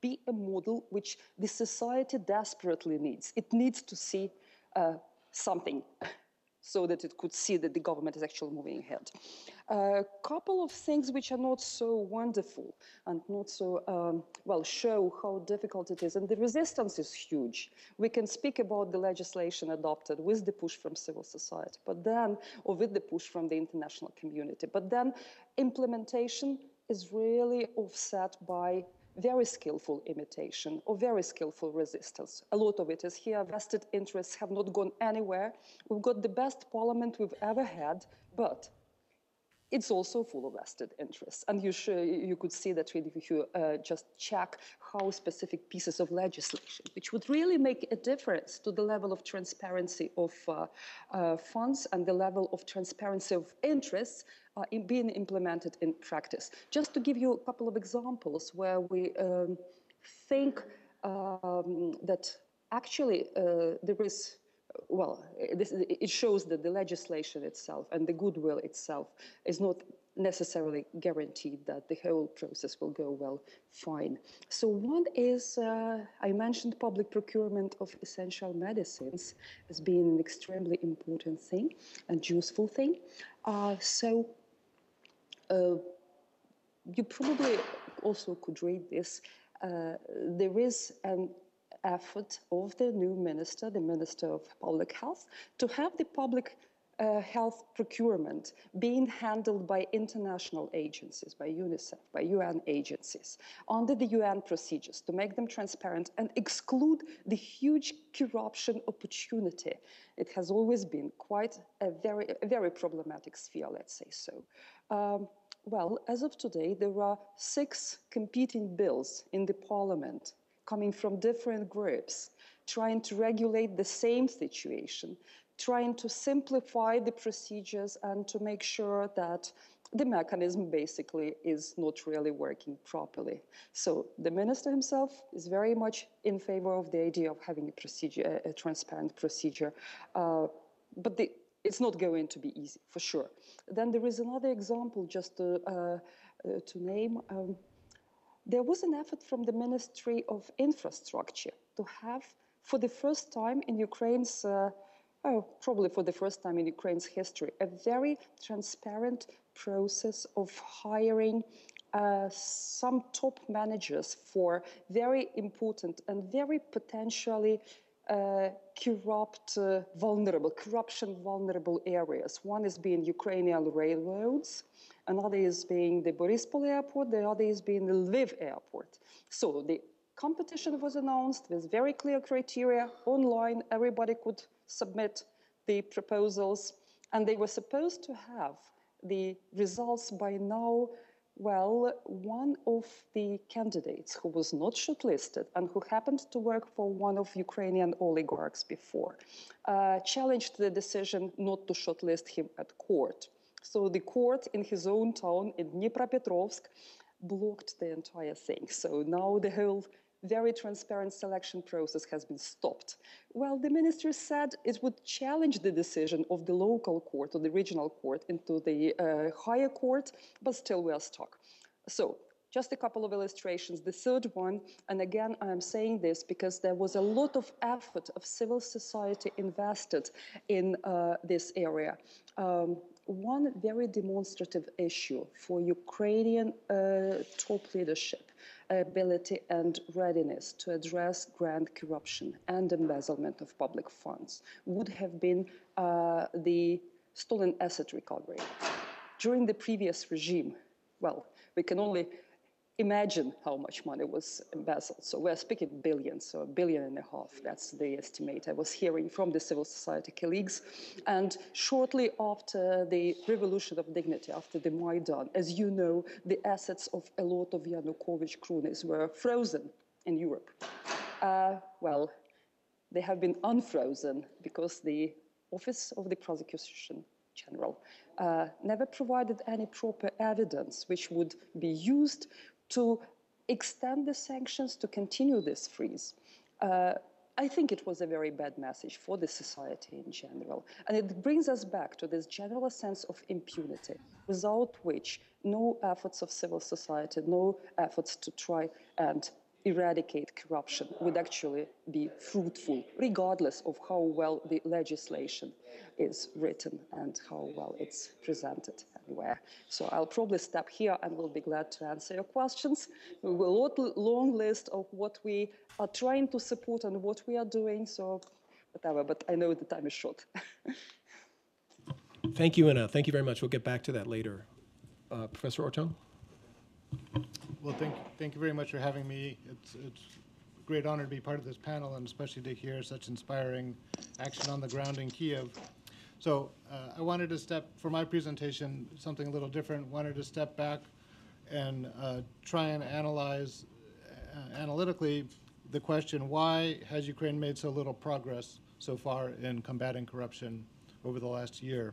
be a model which the society desperately needs. It needs to see uh, something so that it could see that the government is actually moving ahead. A couple of things which are not so wonderful and not so, um, well, show how difficult it is. And the resistance is huge. We can speak about the legislation adopted with the push from civil society, but then, or with the push from the international community. But then implementation is really offset by very skillful imitation or very skillful resistance. A lot of it is here. Vested interests have not gone anywhere. We've got the best parliament we've ever had, but it's also full of vested interests. And you, should, you could see that really if you uh, just check how specific pieces of legislation, which would really make a difference to the level of transparency of uh, uh, funds and the level of transparency of interests, uh, in being implemented in practice. Just to give you a couple of examples where we um, think um, that actually uh, there is, well, this, it shows that the legislation itself and the goodwill itself is not necessarily guaranteed that the whole process will go well, fine. So one is, uh, I mentioned public procurement of essential medicines as being an extremely important thing and useful thing. Uh, so uh, you probably also could read this. Uh, there is an effort of the new minister, the Minister of Public Health, to have the public uh, health procurement being handled by international agencies, by UNICEF, by U N agencies, under the U N procedures, to make them transparent and exclude the huge corruption opportunity. It has always been quite a very, a very problematic sphere, let's say so. Um, well, as of today, there are six competing bills in the parliament coming from different groups, trying to regulate the same situation, trying to simplify the procedures and to make sure that the mechanism basically is not really working properly. So the minister himself is very much in favor of the idea of having a procedure, a, a transparent procedure, uh, but the, it's not going to be easy, for sure. Then there is another example just to, uh, uh, to name. Um, There was an effort from the Ministry of Infrastructure to have, for the first time in Ukraine's, uh, oh, probably for the first time in Ukraine's history, a very transparent process of hiring uh, some top managers for very important and very potentially uh, corrupt, uh, vulnerable, corruption vulnerable areas. One is being Ukrainian railroads, another is being the Borispol airport, the other is being the Lviv airport. So the competition was announced with very clear criteria online. Everybody could submit the proposals, and they were supposed to have the results by now. Well, one of the candidates who was not shortlisted and who happened to work for one of Ukrainian oligarchs before uh, challenged the decision not to shortlist him at court. So the court in his own town in Dnipropetrovsk blocked the entire thing. So now the whole very transparent selection process has been stopped. Well, the minister said it would challenge the decision of the local court or the regional court into the uh, higher court, but still we are stuck. So just a couple of illustrations. The third one, and again, I'm saying this because there was a lot of effort of civil society invested in uh, this area. Um, one very demonstrative issue for Ukrainian uh, top leadership, ability and readiness to address grand corruption and embezzlement of public funds would have been uh, the stolen asset recovery. During the previous regime, well, we can only imagine how much money was embezzled. So we're speaking billions, so a billion and a half, that's the estimate I was hearing from the civil society colleagues. And shortly after the revolution of dignity, after the Maidan, as you know, the assets of a lot of Yanukovych cronies were frozen in Europe. Uh, well, they have been unfrozen because the Office of the Prosecution General uh, never provided any proper evidence which would be used to extend the sanctions, to continue this freeze. Uh, I think it was a very bad message for the society in general. And it brings us back to this general sense of impunity, without which no efforts of civil society, no efforts to try and eradicate corruption would actually be fruitful, regardless of how well the legislation is written and how well it's presented anywhere. So I'll probably stop here and will be glad to answer your questions. We have a lot, long list of what we are trying to support and what we are doing, so whatever, but I know the time is short. Thank you, Anna. Thank you very much. We'll get back to that later. Uh, Professor Orton? Well, thank, thank you very much for having me. It's, it's a great honor to be part of this panel, and especially to hear such inspiring action on the ground in Kiev. So uh, I wanted to step, for my presentation, something a little different, wanted to step back and uh, try and analyze uh, analytically the question, why has Ukraine made so little progress so far in combating corruption over the last year?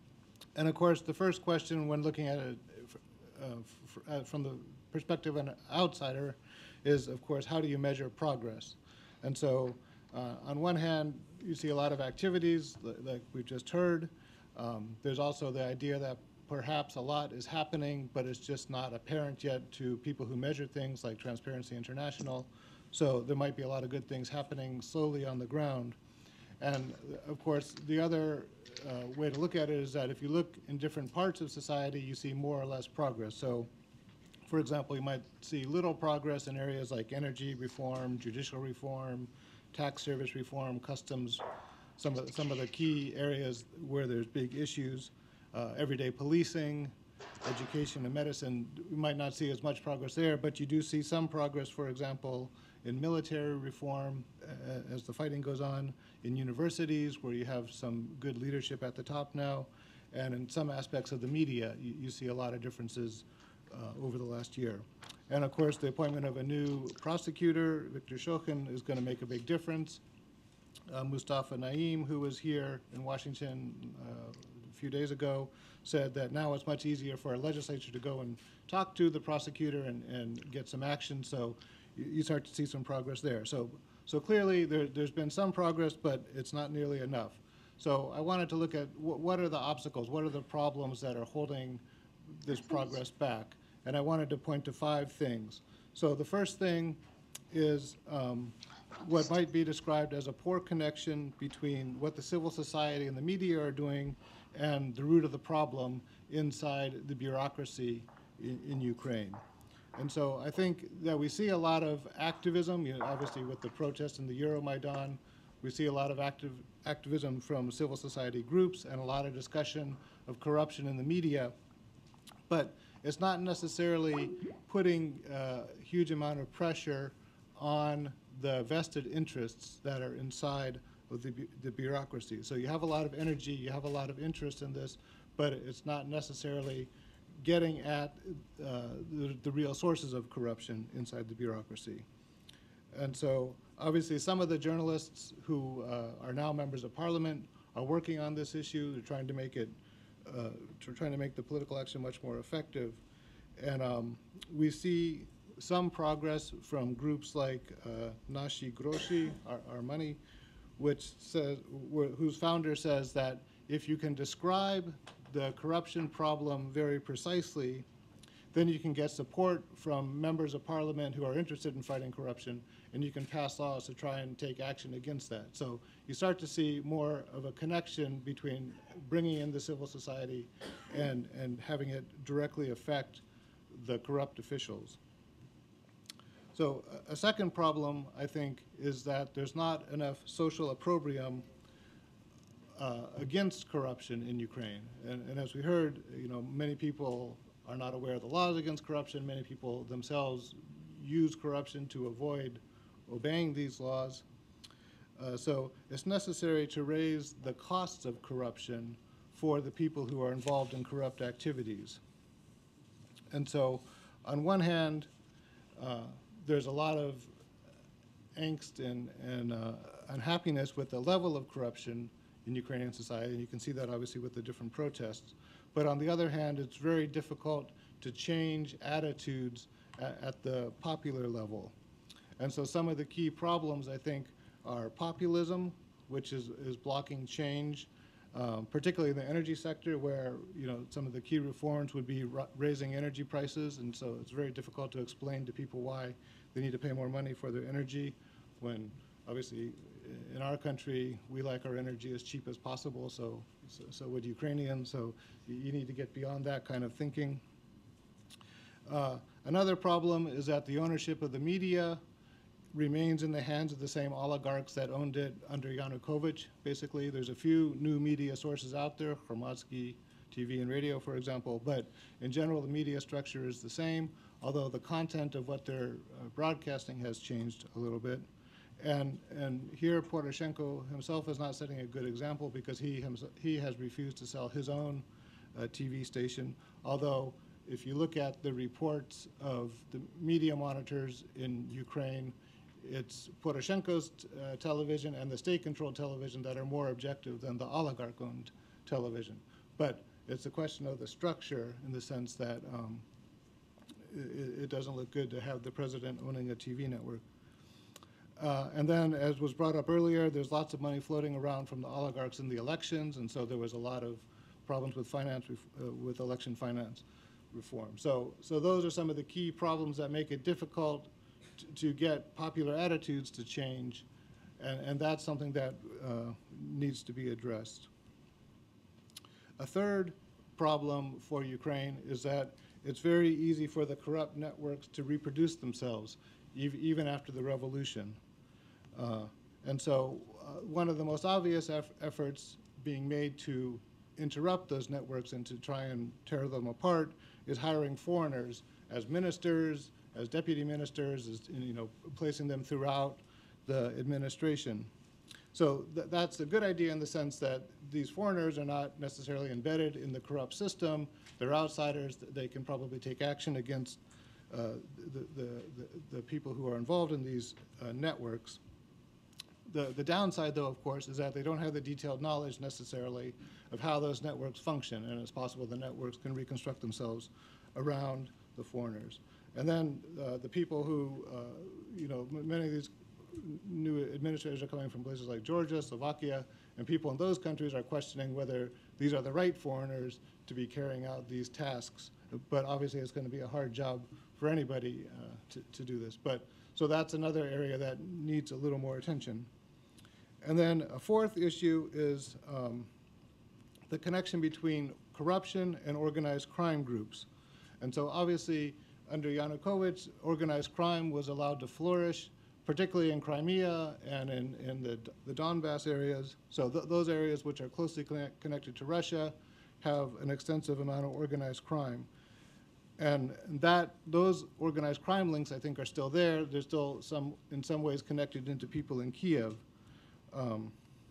And of course, the first question when looking at it uh, f uh, from the perspective of an outsider is, of course, how do you measure progress? And so uh, on one hand, you see a lot of activities like we've just heard. Um, there's also the idea that perhaps a lot is happening, but it's just not apparent yet to people who measure things like Transparency International. So there might be a lot of good things happening slowly on the ground. And of course, the other uh, way to look at it is that if you look in different parts of society, you see more or less progress. So for example, you might see little progress in areas like energy reform, judicial reform, tax service reform, customs, some of, some of the key areas where there's big issues, uh, everyday policing, education and medicine. We might not see as much progress there, but you do see some progress, for example, in military reform uh, as the fighting goes on, in universities where you have some good leadership at the top now, and in some aspects of the media, you, you see a lot of differences Uh, over the last year. And of course, the appointment of a new prosecutor, Viktor Shokhin, is going to make a big difference. Uh, Mustafa Naim, who was here in Washington uh, a few days ago, said that now it's much easier for a legislature to go and talk to the prosecutor and, and get some action, so you, you start to see some progress there. So, so clearly there, there's been some progress, but it's not nearly enough. So I wanted to look at wh what are the obstacles, what are the problems that are holding this progress back, and I wanted to point to five things. So the first thing is um, what might be described as a poor connection between what the civil society and the media are doing and the root of the problem inside the bureaucracy in, in Ukraine. And so I think that we see a lot of activism, you know, obviously with the protests in the Euromaidan, we see a lot of active activism from civil society groups and a lot of discussion of corruption in the media. But it's not necessarily putting a huge amount of pressure on the vested interests that are inside of the, bu the bureaucracy. So you have a lot of energy, you have a lot of interest in this, but it's not necessarily getting at uh, the, the real sources of corruption inside the bureaucracy. And so obviously some of the journalists who uh, are now members of parliament are working on this issue. They're trying to make it Uh, to trying to make the political action much more effective. And um, we see some progress from groups like uh, Nashi Groshi, our, our Money, which says, whose founder says that if you can describe the corruption problem very precisely, then you can get support from members of parliament who are interested in fighting corruption, and you can pass laws to try and take action against that. So you start to see more of a connection between bringing in the civil society and, and having it directly affect the corrupt officials. So a second problem, I think, is that there's not enough social opprobrium uh, against corruption in Ukraine. And, and as we heard, you know, many people are not aware of the laws against corruption. Many people themselves use corruption to avoid obeying these laws. Uh, so it's necessary to raise the costs of corruption for the people who are involved in corrupt activities. And so on one hand, uh, there's a lot of angst and, and uh, unhappiness with the level of corruption in Ukrainian society, and you can see that obviously with the different protests. But on the other hand, it's very difficult to change attitudes at, at the popular level. And so some of the key problems, I think, are populism, which is, is blocking change, um, particularly in the energy sector, where you know some of the key reforms would be raising energy prices, and so it's very difficult to explain to people why they need to pay more money for their energy, when obviously in our country, we like our energy as cheap as possible, so, so, so would Ukrainians, so you, you need to get beyond that kind of thinking. Uh, another problem is that the ownership of the media remains in the hands of the same oligarchs that owned it under Yanukovych. Basically, there's a few new media sources out there, Hromadski T V and radio, for example, but in general, the media structure is the same, although the content of what they're uh, broadcasting has changed a little bit. And, and here, Poroshenko himself is not setting a good example because he, himself, he has refused to sell his own uh, T V station, although if you look at the reports of the media monitors in Ukraine, it's Poroshenko's uh, television and the state-controlled television that are more objective than the oligarch-owned television. But it's a question of the structure in the sense that um, it, it doesn't look good to have the president owning a T V network. Uh, and then, as was brought up earlier, there's lots of money floating around from the oligarchs in the elections, and so there was a lot of problems with finance, uh, with election finance reform. So, so those are some of the key problems that make it difficult to, to get popular attitudes to change, and, and that's something that uh, needs to be addressed. A third problem for Ukraine is that it's very easy for the corrupt networks to reproduce themselves, ev even after the revolution. Uh, and so uh, one of the most obvious eff efforts being made to interrupt those networks and to try and tear them apart is hiring foreigners as ministers, as deputy ministers, as, you know, placing them throughout the administration. So th that's a good idea in the sense that these foreigners are not necessarily embedded in the corrupt system. They're outsiders. They can probably take action against uh, the, the, the, the people who are involved in these uh, networks. The, the downside, though, of course, is that they don't have the detailed knowledge necessarily of how those networks function, and it's possible the networks can reconstruct themselves around the foreigners. And then uh, the people who, uh, you know, many of these new administrators are coming from places like Georgia, Slovakia, and people in those countries are questioning whether these are the right foreigners to be carrying out these tasks. But obviously it's going to be a hard job for anybody uh, to, to do this. But so that's another area that needs a little more attention. And then a fourth issue is um, the connection between corruption and organized crime groups. And so obviously under Yanukovych, organized crime was allowed to flourish, particularly in Crimea and in, in the, the Donbass areas. So th those areas which are closely connect connected to Russia have an extensive amount of organized crime. And that, those organized crime links, I think, are still there. They're still some, in some ways connected into people in Kiev. Um,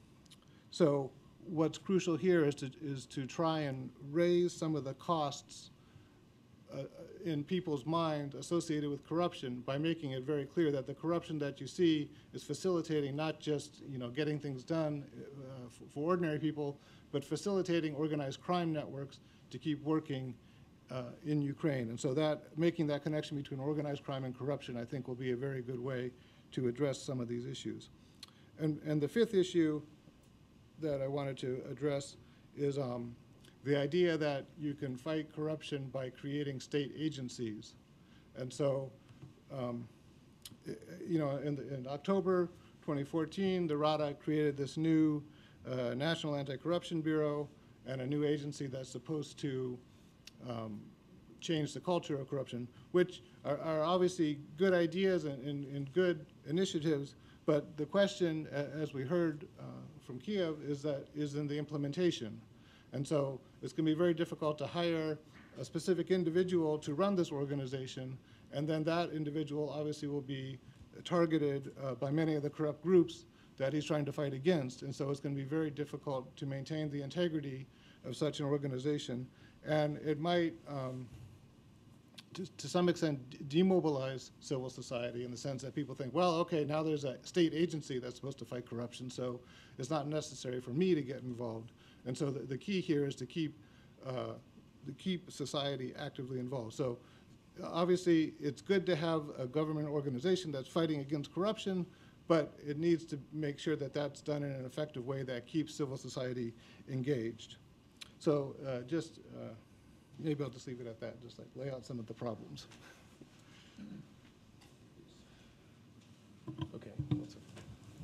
so what's crucial here is to, is to try and raise some of the costs uh, in people's mind associated with corruption by making it very clear that the corruption that you see is facilitating not just, you know, getting things done uh, for, for ordinary people, but facilitating organized crime networks to keep working uh, in Ukraine. And so that, making that connection between organized crime and corruption, I think, will be a very good way to address some of these issues. And, and the fifth issue that I wanted to address is um, the idea that you can fight corruption by creating state agencies. And so, um, you know, in, the, in October twenty fourteen, the Rada created this new uh, National Anti-Corruption Bureau and a new agency that's supposed to um, change the culture of corruption, which are, are obviously good ideas and, and, and good initiatives. But the question, as we heard uh, from Kiev, is that is in the implementation. And so it's going to be very difficult to hire a specific individual to run this organization, and then that individual obviously will be targeted uh, by many of the corrupt groups that he's trying to fight against. And so it's going to be very difficult to maintain the integrity of such an organization. And it might, um, To, to some extent, demobilize civil society in the sense that people think, well, okay, now there's a state agency that's supposed to fight corruption, so it's not necessary for me to get involved. And so the, the key here is to keep, uh, to keep society actively involved. So obviously, it's good to have a government organization that's fighting against corruption, but it needs to make sure that that's done in an effective way that keeps civil society engaged. So uh, just, uh, maybe I'll just leave it at that, just like lay out some of the problems.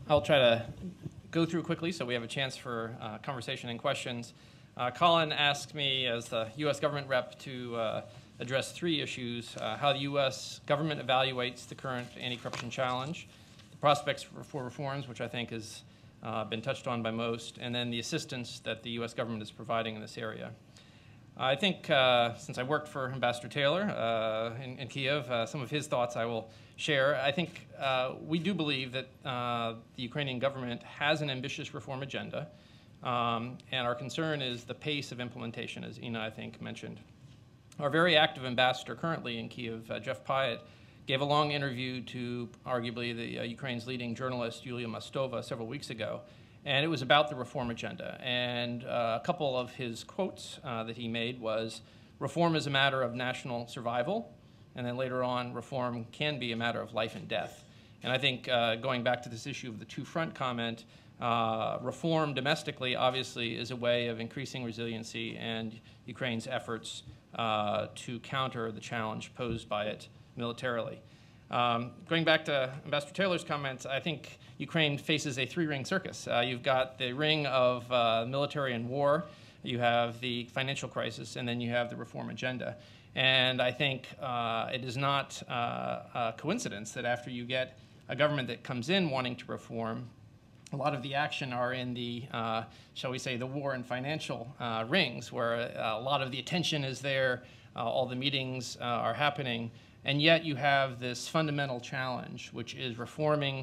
I'll try to go through quickly so we have a chance for uh, conversation and questions. Uh, Colin asked me as the U S government rep to uh, address three issues: uh, how the U S government evaluates the current anti-corruption challenge, the prospects for, for reforms, which I think has uh, been touched on by most, and then the assistance that the U S government is providing in this area. I think uh, since I worked for Ambassador Taylor uh, in, in Kiev, uh, some of his thoughts I will share. I think uh, we do believe that uh, the Ukrainian government has an ambitious reform agenda, um, and our concern is the pace of implementation, as Ina, I think, mentioned. Our very active ambassador currently in Kiev, uh, Jeff Pyatt, gave a long interview to arguably the uh, Ukraine's leading journalist, Yulia Mostova, several weeks ago. And it was about the reform agenda. And uh, a couple of his quotes uh, that he made was, reform is a matter of national survival, and then later on, reform can be a matter of life and death. And I think uh, going back to this issue of the two-front comment, uh, reform domestically obviously is a way of increasing resiliency and Ukraine's efforts uh, to counter the challenge posed by it militarily. Um, going back to Ambassador Taylor's comments, I think Ukraine faces a three-ring circus. Uh, you've got the ring of uh, military and war, you have the financial crisis, and then you have the reform agenda. And I think uh, it is not uh, a coincidence that after you get a government that comes in wanting to reform, a lot of the action are in the, uh, shall we say, the war and financial uh, rings, where a, a lot of the attention is there, uh, all the meetings uh, are happening. And yet you have this fundamental challenge, which is reforming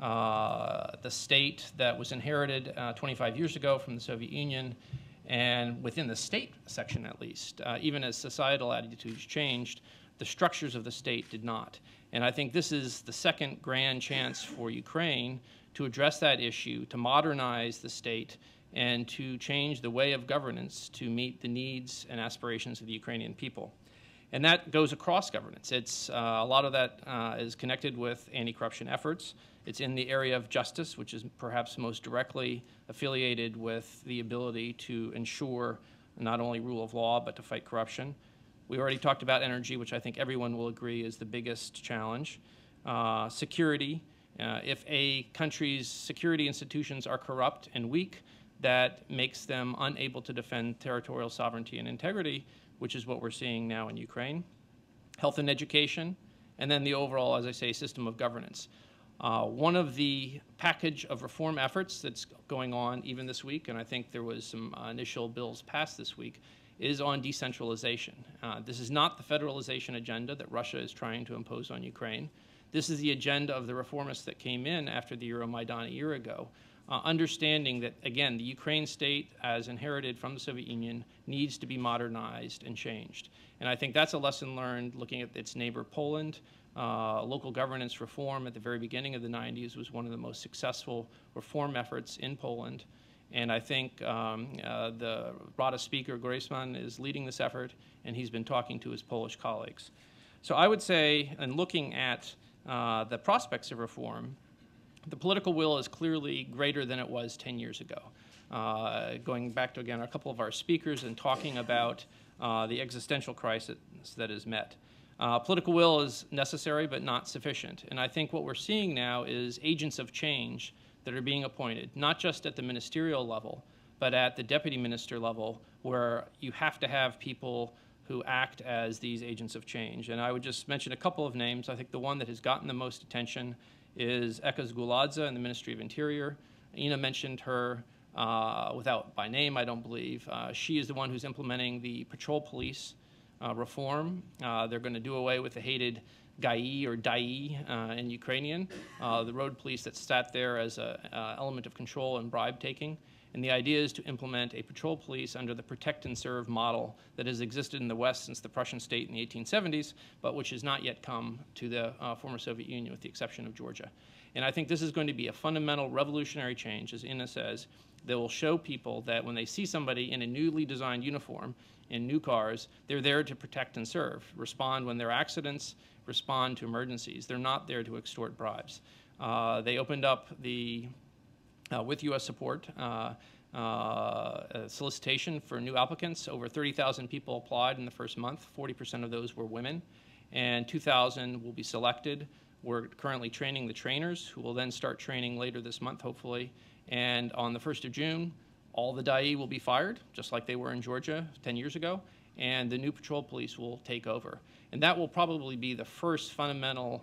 uh, the state that was inherited uh, twenty-five years ago from the Soviet Union, and within the state section at least, uh, even as societal attitudes changed, the structures of the state did not. And I think this is the second grand chance for Ukraine to address that issue, to modernize the state, and to change the way of governance to meet the needs and aspirations of the Ukrainian people. And that goes across governance. It's, uh, a lot of that uh, is connected with anti-corruption efforts. It's in the area of justice, which is perhaps most directly affiliated with the ability to ensure not only rule of law, but to fight corruption. We already talked about energy, which I think everyone will agree is the biggest challenge. Uh, security. Uh, if a country's security institutions are corrupt and weak, that makes them unable to defend territorial sovereignty and integrity, which is what we're seeing now in Ukraine. Health and education, and then the overall, as I say, system of governance. Uh, one of the package of reform efforts that's going on even this week, and I think there was some uh, initial bills passed this week, is on decentralization. Uh, this is not the federalization agenda that Russia is trying to impose on Ukraine. This is the agenda of the reformists that came in after the Euromaidan a year ago, uh, understanding that, again, the Ukraine state, as inherited from the Soviet Union, needs to be modernized and changed. And I think that's a lesson learned looking at its neighbor Poland. Uh, local governance reform at the very beginning of the nineties was one of the most successful reform efforts in Poland. And I think um, uh, the Rada Speaker, Groisman, is leading this effort, and he's been talking to his Polish colleagues. So I would say, in looking at uh, the prospects of reform, the political will is clearly greater than it was ten years ago. Uh, going back to, again, a couple of our speakers and talking about uh, the existential crisis that is met. Uh, political will is necessary but not sufficient. And I think what we're seeing now is agents of change that are being appointed, not just at the ministerial level, but at the deputy minister level, where you have to have people who act as these agents of change. And I would just mention a couple of names. I think the one that has gotten the most attention is Eka Zguladze in the Ministry of Interior. Ina mentioned her uh, without by name, I don't believe. Uh, she is the one who's implementing the patrol police uh, reform. Uh, they're going to do away with the hated G A I or D A I uh, in Ukrainian, uh, the road police that sat there as an uh, element of control and bribe taking. And the idea is to implement a patrol police under the protect and serve model that has existed in the West since the Prussian state in the eighteen seventies, but which has not yet come to the uh, former Soviet Union with the exception of Georgia. And I think this is going to be a fundamental revolutionary change, as Ina says, that will show people that when they see somebody in a newly designed uniform, in new cars, they're there to protect and serve, respond when there are accidents, respond to emergencies. They're not there to extort bribes. Uh, they opened up the Uh, with U S support, uh, uh, a solicitation for new applicants. Over thirty thousand people applied in the first month. forty percent of those were women, and two thousand will be selected We're currently training the trainers, who will then start training later this month, hopefully. And on the first of June, all the D I E will be fired, just like they were in Georgia ten years ago, and the new patrol police will take over. And that will probably be the first fundamental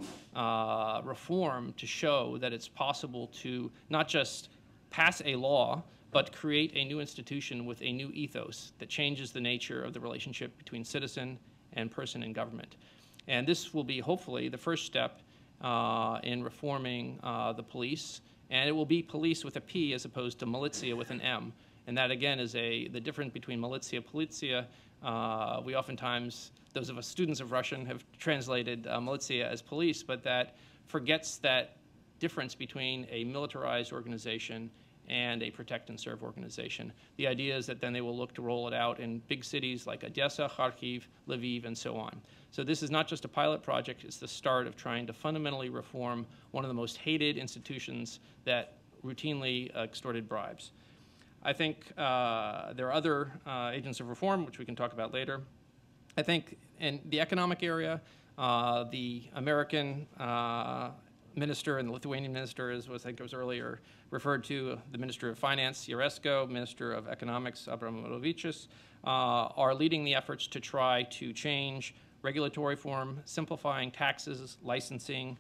uh, reform to show that it's possible to not just pass a law, but create a new institution with a new ethos that changes the nature of the relationship between citizen and person in government. And this will be, hopefully, the first step uh, in reforming uh, the police. And it will be police with a P as opposed to militia with an M. And that, again, is a the difference between militia, politia. Uh, we oftentimes, those of us students of Russian, have translated uh, militia as police, but that forgets that difference between a militarized organization and a protect and serve organization. The idea is that then they will look to roll it out in big cities like Odessa, Kharkiv, Lviv, and so on. So this is not just a pilot project, it's the start of trying to fundamentally reform one of the most hated institutions that routinely uh, extorted bribes. I think uh, there are other uh, agents of reform, which we can talk about later. I think in the economic area, uh, the American uh, minister and the Lithuanian minister, as was, I think it was earlier referred to, the Minister of Finance, Yaresko, Minister of Economics, Abramovičius, uh, are leading the efforts to try to change regulatory form, simplifying taxes, licensing,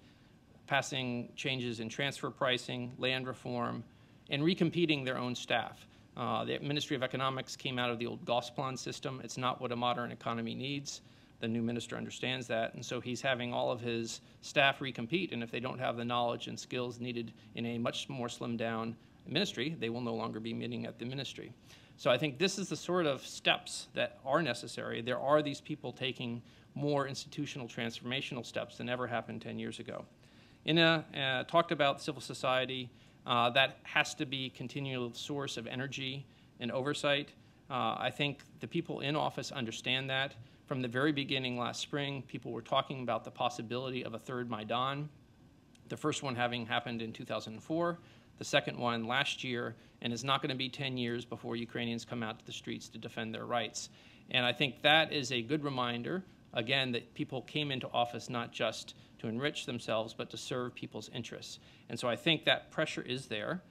passing changes in transfer pricing, land reform, and recompeting their own staff. Uh, the Ministry of Economics came out of the old Gosplan system. It's not what a modern economy needs. The new minister understands that, and so he's having all of his staff recompete, and if they don't have the knowledge and skills needed in a much more slimmed down ministry, they will no longer be meeting at the ministry. So I think this is the sort of steps that are necessary. There are these people taking more institutional transformational steps than ever happened ten years ago. Inna uh, talked about civil society. Uh, that has to be a continual source of energy and oversight. Uh, I think the people in office understand that. From the very beginning last spring, people were talking about the possibility of a third Maidan, the first one having happened in two thousand four, the second one last year, and it's not going to be ten years before Ukrainians come out to the streets to defend their rights. And I think that is a good reminder, again, that people came into office not just to enrich themselves, but to serve people's interests. And so I think that pressure is there.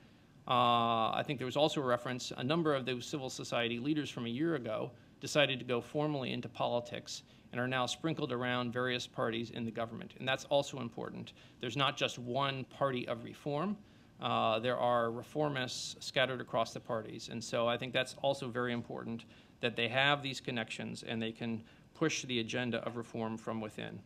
Uh, I think there was also a reference, a number of those civil society leaders from a year ago decided to go formally into politics and are now sprinkled around various parties in the government. And that's also important. There's not just one party of reform. Uh, there are reformists scattered across the parties. And so I think that's also very important that they have these connections and they can push the agenda of reform from within.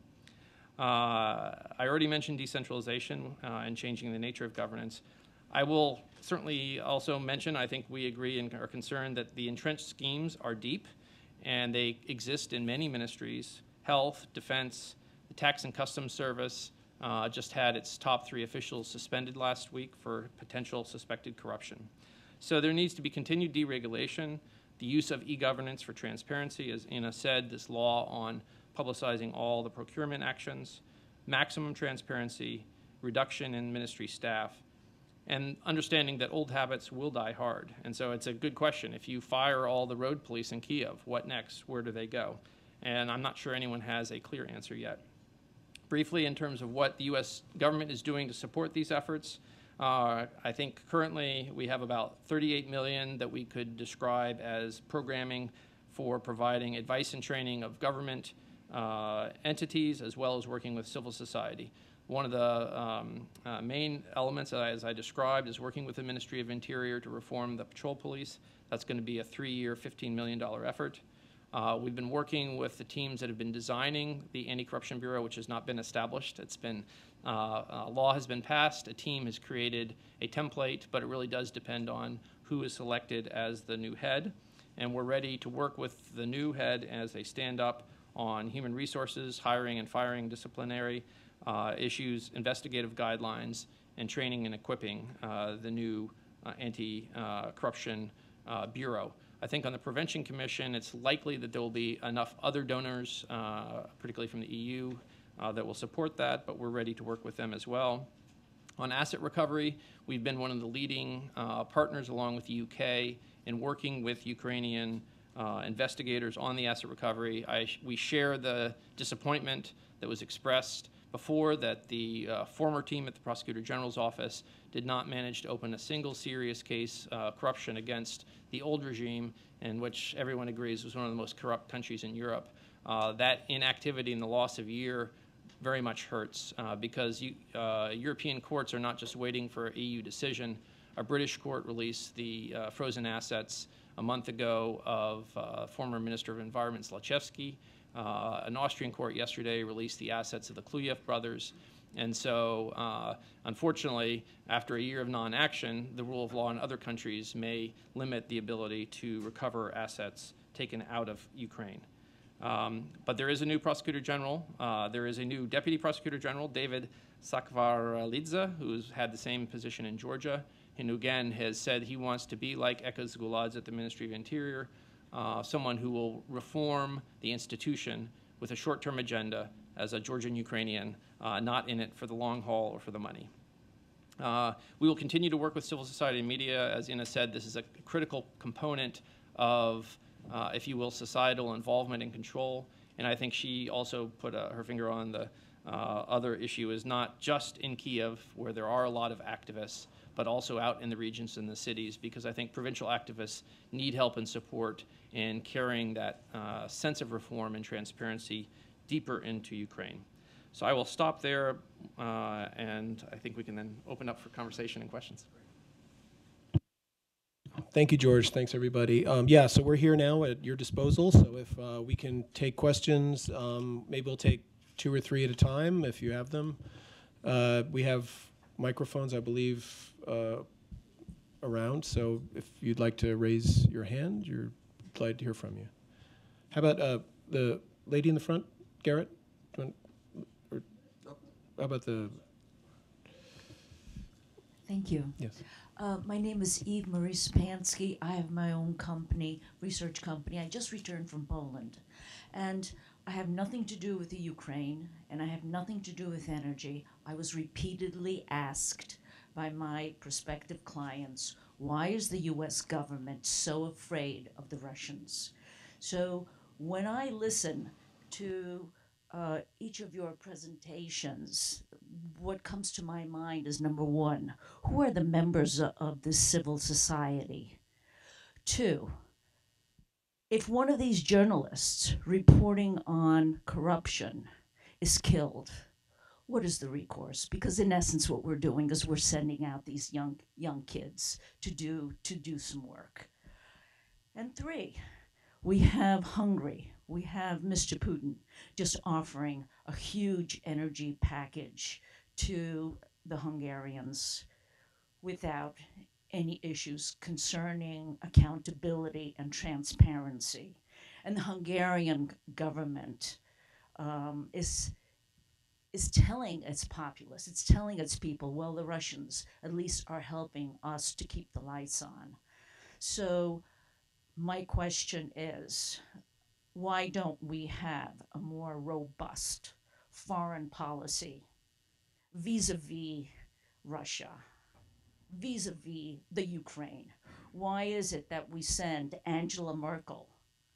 Uh, I already mentioned decentralization uh, and changing the nature of governance. I will certainly also mention, I think we agree and are concerned that the entrenched schemes are deep and they exist in many ministries. Health, defense, the Tax and Customs Service uh, just had its top three officials suspended last week for potential suspected corruption. So there needs to be continued deregulation, the use of e-governance for transparency, as Inna said, this law on publicizing all the procurement actions, maximum transparency, reduction in ministry staff, and understanding that old habits will die hard. And so it's a good question. If you fire all the road police in Kiev, what next? Where do they go? And I'm not sure anyone has a clear answer yet. Briefly, in terms of what the U S government is doing to support these efforts, uh, I think currently we have about thirty-eight million dollars that we could describe as programming for providing advice and training of government uh, entities as well as working with civil society. One of the um, uh, main elements, as I described, is working with the Ministry of Interior to reform the patrol police. That's going to be a three-year, fifteen million dollar effort. Uh, we've been working with the teams that have been designing the Anti-Corruption Bureau, which has not been established. It's been, uh, a law has been passed, a team has created a template, but it really does depend on who is selected as the new head. And we're ready to work with the new head as they stand up on human resources, hiring and firing, disciplinary uh, issues, investigative guidelines, and training and equipping uh, the new uh, Anti-Corruption uh, Bureau. I think on the Prevention Commission, it's likely that there will be enough other donors, uh, particularly from the E U, uh, that will support that, but we're ready to work with them as well. On asset recovery, we've been one of the leading uh, partners along with the U K in working with Ukrainian uh, investigators on the asset recovery. I, we share the disappointment that was expressed before that the uh, former team at the Prosecutor General's office did not manage to open a single serious case uh, corruption against the old regime, in which everyone agrees was one of the most corrupt countries in Europe. Uh, that inactivity and the loss of a year very much hurts uh, because you, uh, European courts are not just waiting for an E U decision. A British court released the uh, frozen assets a month ago of uh, former Minister of Environment Zlochevsky. Uh, an Austrian court yesterday released the assets of the Kluyev brothers. And so, uh, unfortunately, after a year of non-action, the rule of law in other countries may limit the ability to recover assets taken out of Ukraine. Um, but there is a new prosecutor general. Uh, there is a new deputy prosecutor general, David Sakvaralidze, who's had the same position in Georgia, and who again has said he wants to be like Ekaz Guladze at the Ministry of Interior, uh, someone who will reform the institution with a short-term agenda as a Georgian Ukrainian, uh, not in it for the long haul or for the money. Uh, we will continue to work with civil society and media. As Ina said, this is a critical component of, uh, if you will, societal involvement and control. And I think she also put uh, her finger on the uh, other issue is not just in Kiev, where there are a lot of activists, but also out in the regions and the cities, because I think provincial activists need help and support in carrying that uh, sense of reform and transparency deeper into Ukraine. So I will stop there, uh, and I think we can then open up for conversation and questions. Thank you, George. Thanks, everybody. Um, yeah, so we're here now at your disposal. So if uh, we can take questions, um, maybe we'll take two or three at a time if you have them. Uh, we have microphones, I believe, uh, around. So if you'd like to raise your hand, you're glad to hear from you. How about uh, the lady in the front, Garrett? Do you want, or how about the? Thank you. Yes. Uh, my name is Eve Marie Spansky. I have my own company, research company. I just returned from Poland. And I have nothing to do with the Ukraine, and I have nothing to do with energy. I was repeatedly asked by my prospective clients, why is the U S government so afraid of the Russians? So when I listen to uh, each of your presentations, what comes to my mind is, number one, who are the members of, of this civil society? Two, if one of these journalists reporting on corruption is killed, what is the recourse? Because in essence, what we're doing is we're sending out these young young kids to do to do some work. And three, we have Hungary. We have Mister Putin just offering a huge energy package to the Hungarians without any issues concerning accountability and transparency. And the Hungarian government um, is, is telling its populace, it's telling its people, well, the Russians at least are helping us to keep the lights on. So my question is, why don't we have a more robust foreign policy vis-a-vis Russia, vis-a-vis the Ukraine? Why is it that we send Angela Merkel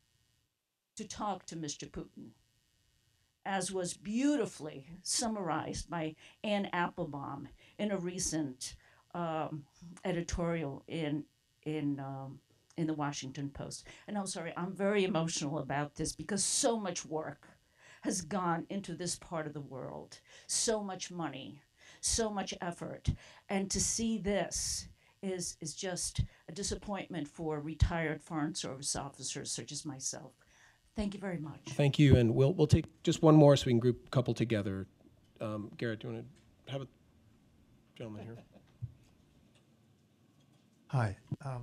to talk to Mister Putin, as was beautifully summarized by Anne Applebaum in a recent um, editorial in, in, um, in the Washington Post? And I'm sorry, I'm very emotional about this because so much work has gone into this part of the world, so much money, so much effort, and to see this is, is just a disappointment for retired Foreign Service officers such as myself. Thank you very much. Thank you, and we'll we'll take just one more so we can group a couple together. Um, Garrett, do you want to have a gentleman here? Hi. Um,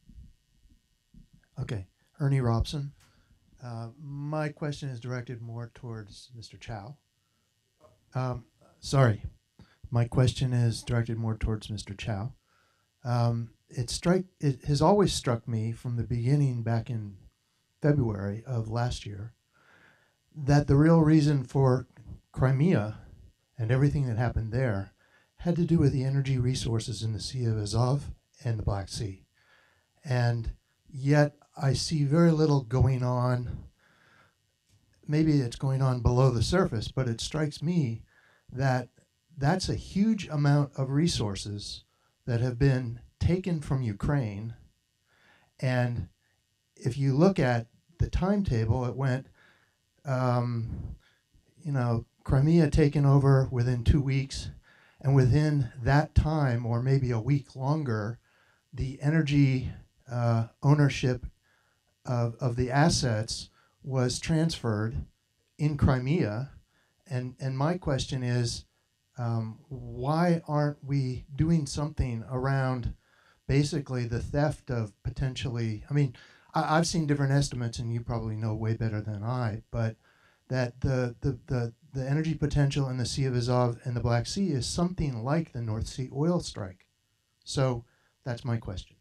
okay, Ernie Robson. Uh, my question is directed more towards Mister Chow. Um, sorry, my question is directed more towards Mister Chow. Um, it strike it has always struck me from the beginning back in February of last year that the real reason for Crimea and everything that happened there had to do with the energy resources in the Sea of Azov and the Black Sea. And yet I see very little going on. Maybe it's going on below the surface, but it strikes me that that's a huge amount of resources that have been taken from Ukraine. And if you look at the timetable, it went, um, you know, Crimea taken over within two weeks. And within that time, or maybe a week longer, the energy uh, ownership of, of the assets was transferred in Crimea. And, and my question is, um, why aren't we doing something around basically the theft of potentially, I mean, I, I've seen different estimates, and you probably know way better than I, but that the, the, the, the energy potential in the Sea of Azov and the Black Sea is something like the North Sea oil strike. So that's my question.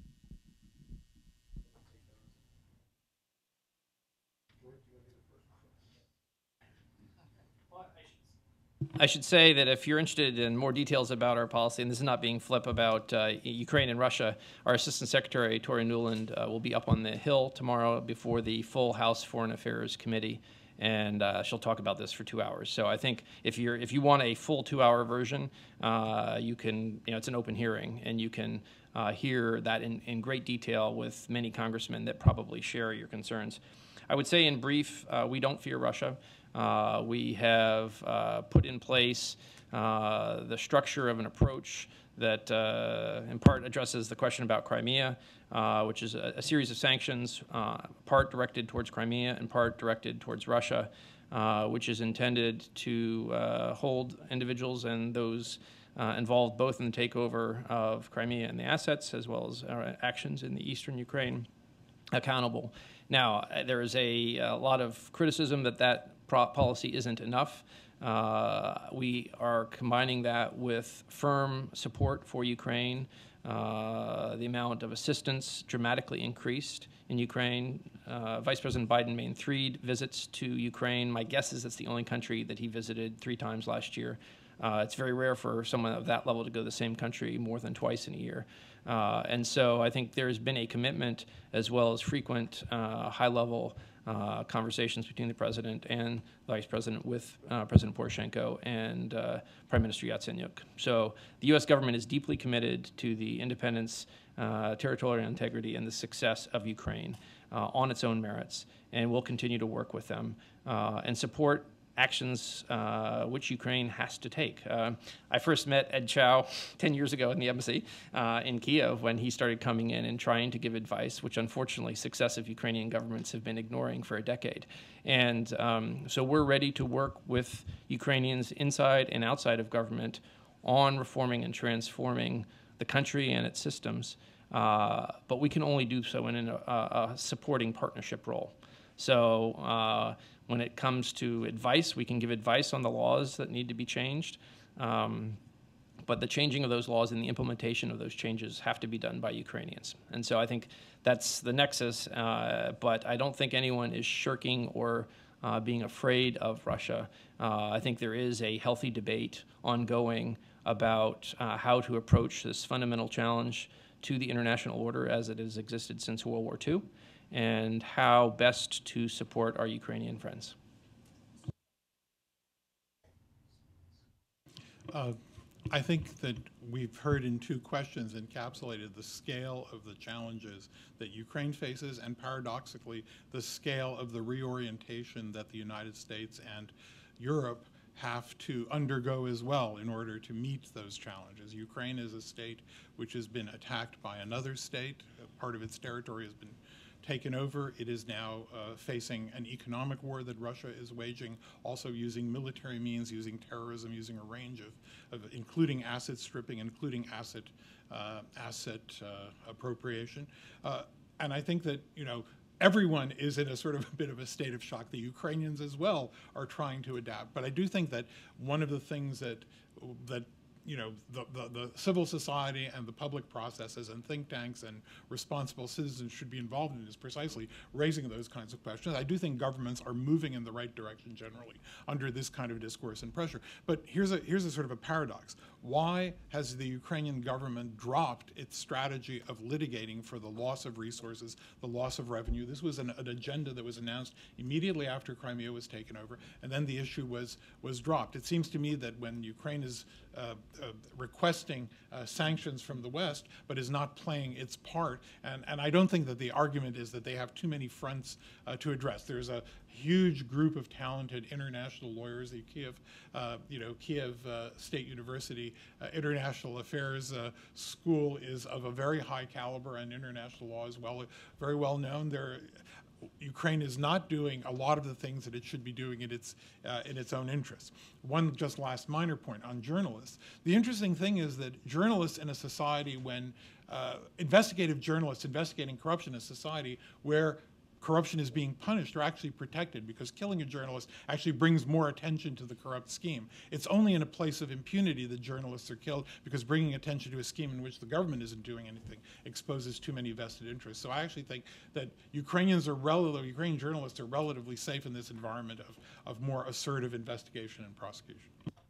I should say that if you're interested in more details about our policy, and this is not being flip about uh, Ukraine and Russia, our Assistant Secretary, Tori Newland, uh, will be up on the Hill tomorrow before the full House Foreign Affairs Committee, and uh, she'll talk about this for two hours. So I think if you're if you want a full two-hour version, uh, you can, you know, it's an open hearing, and you can uh, hear that in, in great detail with many congressmen that probably share your concerns. I would say in brief, uh, we don't fear Russia. Uh, we have uh, put in place uh, the structure of an approach that uh, in part addresses the question about Crimea, uh, which is a, a series of sanctions, uh, part directed towards Crimea and part directed towards Russia, uh, which is intended to uh, hold individuals and those uh, involved both in the takeover of Crimea and the assets, as well as uh, actions in the eastern Ukraine, accountable. Now, there is a, a lot of criticism that that policy isn't enough. Uh, we are combining that with firm support for Ukraine. Uh, the amount of assistance dramatically increased in Ukraine. Uh, Vice President Biden made three visits to Ukraine. My guess is it's the only country that he visited three times last year. Uh, it's very rare for someone of that level to go to the same country more than twice in a year. Uh, and so I think there's been a commitment, as well as frequent uh, high-level uh, conversations between the president and the vice president with uh, President Poroshenko and uh, Prime Minister Yatsenyuk. So the U S government is deeply committed to the independence, uh, territorial integrity, and the success of Ukraine uh, on its own merits, and we'll continue to work with them uh, and support actions uh, which Ukraine has to take. Uh, I first met Ed Chow ten years ago in the embassy uh, in Kiev when he started coming in and trying to give advice, which unfortunately successive Ukrainian governments have been ignoring for a decade. And um, so we're ready to work with Ukrainians inside and outside of government on reforming and transforming the country and its systems. Uh, but we can only do so in a, a supporting partnership role. So uh, when it comes to advice, we can give advice on the laws that need to be changed. Um, but the changing of those laws and the implementation of those changes have to be done by Ukrainians. And so I think that's the nexus. Uh, but I don't think anyone is shirking or uh, being afraid of Russia. Uh, I think there is a healthy debate ongoing about uh, how to approach this fundamental challenge to the international order as it has existed since World War Two. And how best to support our Ukrainian friends. Uh, I think that we've heard in two questions encapsulated the scale of the challenges that Ukraine faces and, paradoxically, the scale of the reorientation that the United States and Europe have to undergo as well in order to meet those challenges. Ukraine is a state which has been attacked by another state. Part of its territory has been taken over. It is now uh, facing an economic war that Russia is waging, also using military means, using terrorism, using a range of, of including asset stripping, including asset uh, asset uh, appropriation. Uh, and I think that, you know, everyone is in a sort of a bit of a state of shock. The Ukrainians as well are trying to adapt. But I do think that one of the things that that you know, the, the, the civil society and the public processes and think tanks and responsible citizens should be involved in is precisely raising those kinds of questions. I do think governments are moving in the right direction generally under this kind of discourse and pressure. But here's a, here's a sort of a paradox. why has the Ukrainian government dropped its strategy of litigating for the loss of resources, the loss of revenue? This was an, an agenda that was announced immediately after Crimea was taken over, and then the issue was, was dropped. It seems to me that when Ukraine is uh, uh, requesting uh, sanctions from the West, but is not playing its part, and, and I don't think that the argument is that they have too many fronts uh, to address. There's a huge group of talented international lawyers. The Kiev, uh, you know, Kiev uh, State University uh, International Affairs uh, School is of a very high caliber, and international law is well, very well known. There, Ukraine is not doing a lot of the things that it should be doing in its uh, in its own interests. One just last minor point on journalists. The interesting thing is that journalists in a society when uh, investigative journalists investigating corruption in a society where corruption is being punished or actually protected, because killing a journalist actually brings more attention to the corrupt scheme. It's only in a place of impunity that journalists are killed, because bringing attention to a scheme in which the government isn't doing anything exposes too many vested interests. So I actually think that Ukrainians are relatively, Ukrainian journalists are relatively safe in this environment of, of more assertive investigation and prosecution.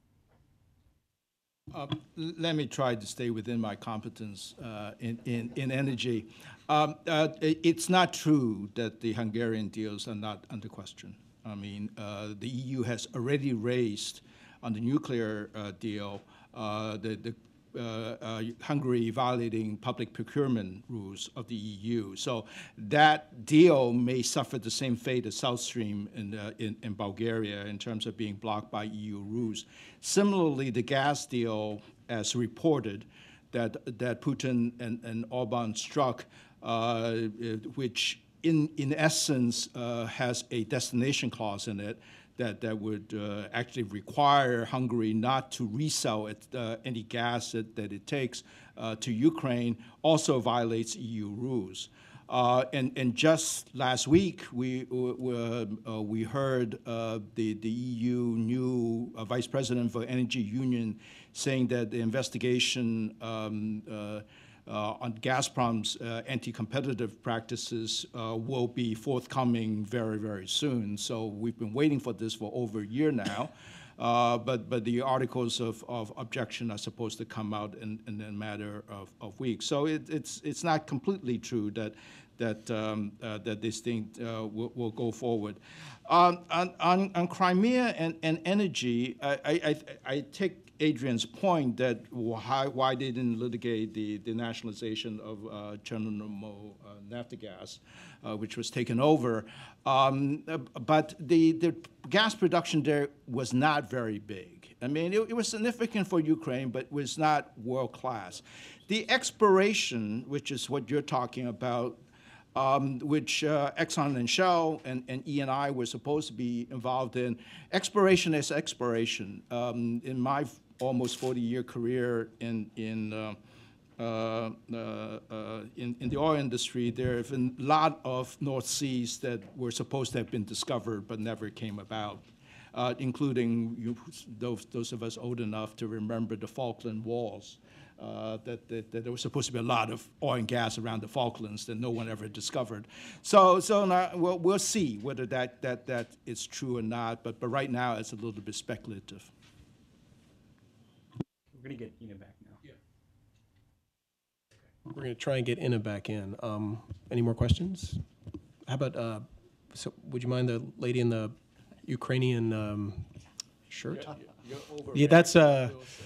Uh, let me try to stay within my competence uh, in, in, in energy. Um, uh, it's not true that the Hungarian deals are not under question. I mean, uh, the E U has already raised on the nuclear uh, deal uh, the, the uh, uh, Hungary violating public procurement rules of the E U. So that deal may suffer the same fate as South Stream in, uh, in, in Bulgaria in terms of being blocked by E U rules. Similarly, the gas deal, as reported, that, that Putin and, and Orban struck, uh, which in, in essence uh, has a destination clause in it, that, that would uh, actually require Hungary not to resell it, uh, any gas that, that it takes uh, to Ukraine, also violates E U rules. Uh, and, and just last week, we, uh, uh, we heard uh, the, the E U new uh, Vice President for Energy Union saying that the investigation um, uh, Uh, on Gazprom's uh, anti-competitive practices uh, will be forthcoming very, very soon. So we've been waiting for this for over a year now. Uh, but, but the articles of, of objection are supposed to come out in, in a matter of, of weeks. So it, it's, it's not completely true that, that, um, uh, that this thing uh, will, will go forward. Um, on, on, on Crimea and, and energy, I, I, I take Adrian's point that why, why they didn't litigate the, the nationalization of uh, Chernomorsk uh, Naftogaz, uh, which was taken over. Um, but the, the gas production there was not very big. I mean, it, it was significant for Ukraine, but was not world-class. The exploration, which is what you're talking about, Um, which uh, Exxon and Shell and, and E and I were supposed to be involved in. Exploration is exploration. Um, in my almost forty-year career in, in, uh, uh, uh, uh, in, in the oil industry, there have been a lot of North Seas that were supposed to have been discovered but never came about, uh, including you, those, those of us old enough to remember the Falkland Wars. Uh, that, that, that there was supposed to be a lot of oil and gas around the Falklands that no one ever discovered. So, so now we'll, we'll see whether that, that, that is true or not, but, but right now it's a little bit speculative. We're going to get Ina back now. Yeah. We're going to try and get Ina back in. Um, any more questions? How about, uh, so would you mind the lady in the Ukrainian um, shirt? You're, you're yeah, that's... Uh,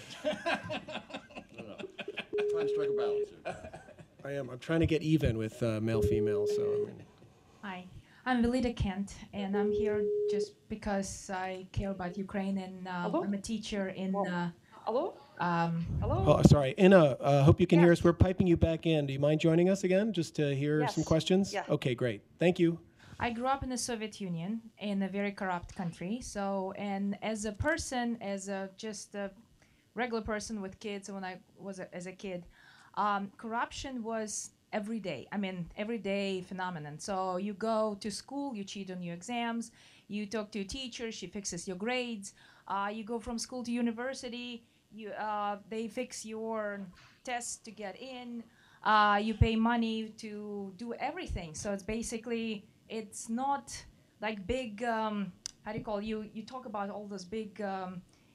trying to strike a balance here. I am. I'm trying to get even with uh, male, female. So. I mean. Hi, I'm Velida Kent, and I'm here just because I care about Ukraine, and uh, I'm a teacher in. Uh, Hello. Um, Hello. Oh, sorry, Ina. Uh, hope you can yes. hear us. We're piping you back in. Do you mind joining us again, just to hear yes. some questions? Yeah. Okay, great. Thank you. I grew up in the Soviet Union, in a very corrupt country. So, and as a person, as a just a regular person with kids, when I was a, as a kid, um, corruption was every day. I mean, everyday phenomenon. So you go to school, you cheat on your exams, you talk to a teacher, she fixes your grades. Uh, you go from school to university, you uh, they fix your tests to get in. Uh, you pay money to do everything. So it's basically, it's not like big. Um, how do you call you? You talk about all those big. Um,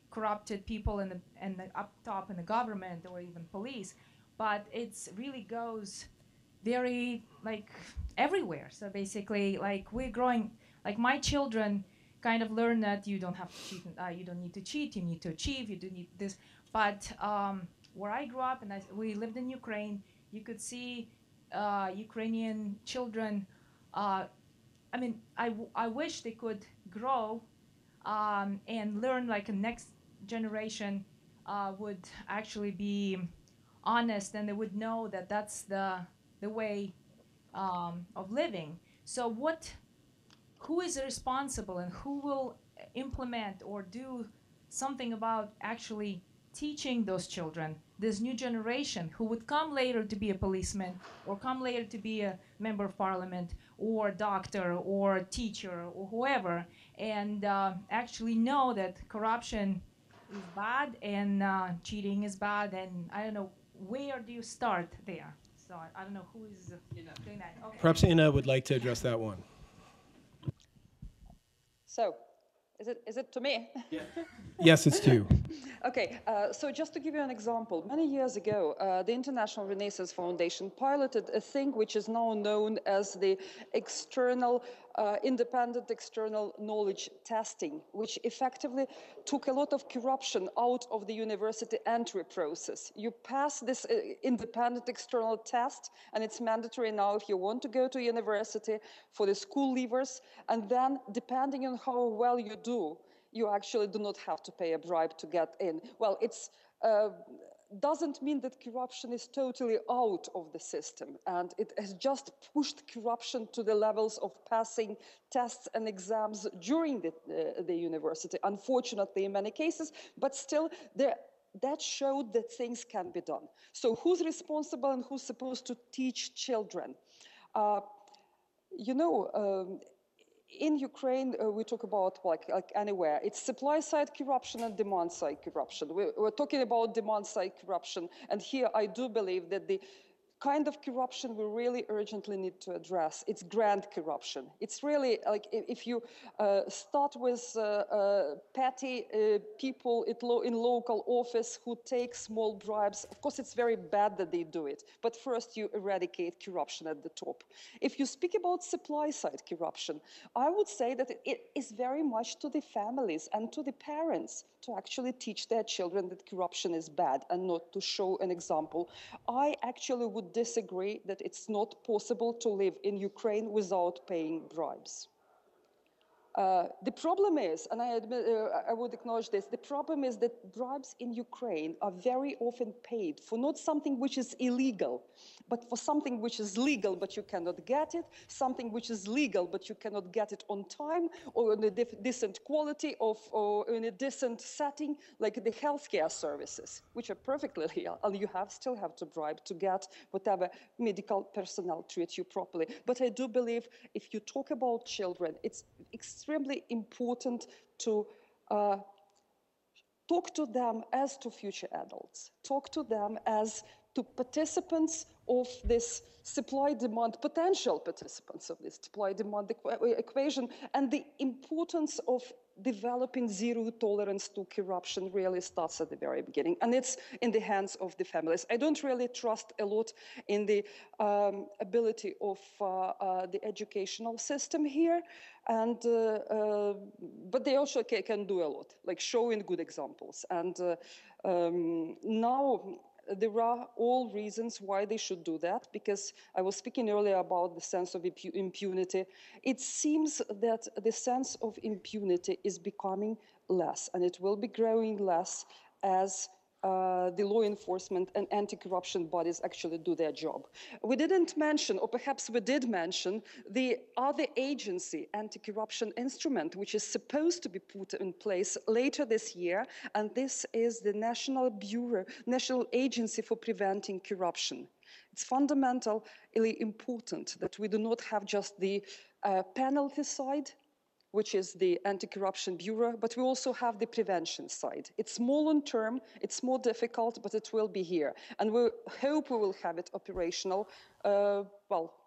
corrupted people in the, in the up top in the government or even police, but it's really goes very like everywhere. So basically, like we're growing, like my children kind of learn that you don't have to cheat, uh, you don't need to cheat, you need to achieve, you do need this. But um, where I grew up, and I, we lived in Ukraine, you could see uh, Ukrainian children. Uh, I mean, I, w I wish they could grow um, and learn like a next generation uh, would actually be honest, and they would know that that's the the way um, of living. So what, who is responsible and who will implement or do something about actually teaching those children, this new generation who would come later to be a policeman or come later to be a member of parliament or doctor or teacher or whoever, and uh, actually know that corruption is bad and uh, cheating is bad, and I don't know, where do you start there? So I, I don't know who is uh, doing that. Okay. Perhaps Inna would like to address that one. So, is it, is it to me? Yeah. Yes, it's to you. Okay, uh, so just to give you an example, many years ago, uh, the International Renaissance Foundation piloted a thing which is now known as the external, uh, independent external knowledge testing, which effectively took a lot of corruption out of the university entry process. You pass this uh, independent external test, and it's mandatory now if you want to go to university for the school leavers, and then depending on how well you do, you actually do not have to pay a bribe to get in. Well, it's uh, doesn't mean that corruption is totally out of the system, and it has just pushed corruption to the levels of passing tests and exams during the, uh, the university, unfortunately in many cases, but still there, that showed that things can be done. So who's responsible and who's supposed to teach children? Uh, you know, um, in Ukraine, uh, we talk about, like, like anywhere, it's supply-side corruption and demand-side corruption. We're, we're talking about demand-side corruption, and here I do believe that the kind of corruption we really urgently need to address, it's grant corruption. It's really, like, if you uh, start with uh, uh, petty uh, people at lo in local office who take small bribes, of course it's very bad that they do it, but first you eradicate corruption at the top. If you speak about supply-side corruption, I would say that it is very much to the families and to the parents to actually teach their children that corruption is bad and not to show an example. I actually would disagree that it's not possible to live in Ukraine without paying bribes. Uh, the problem is, and I, admit, uh, I would acknowledge this, the problem is that bribes in Ukraine are very often paid for not something which is illegal, but for something which is legal but you cannot get it, something which is legal but you cannot get it on time or in a decent quality of, or in a decent setting, like the healthcare services, which are perfectly legal, and you have, still have to bribe to get whatever medical personnel treat you properly. But I do believe if you talk about children, it's extremely important to uh, talk to them as to future adults, talk to them as to participants of this supply-demand, potential participants of this supply-demand equ equation, and the importance of developing zero tolerance to corruption really starts at the very beginning, and it's in the hands of the families. I don't really trust a lot in the um, ability of uh, uh, the educational system here, and uh, uh, but they also ca can do a lot, like showing good examples. And uh, um, now there are all reasons why they should do that, because I was speaking earlier about the sense of impunity. It seems that the sense of impunity is becoming less, and it will be growing less as uh, the law enforcement and anti-corruption bodies actually do their job. We didn't mention, or perhaps we did mention, the other agency, anti-corruption instrument, which is supposed to be put in place later this year, and this is the National Bureau, National Agency for Preventing Corruption. It's fundamentally important that we do not have just the uh, penalty side, which is the Anti-Corruption Bureau, but we also have the prevention side. It's more long-term, it's more difficult, but it will be here. And we hope we will have it operational, uh, well,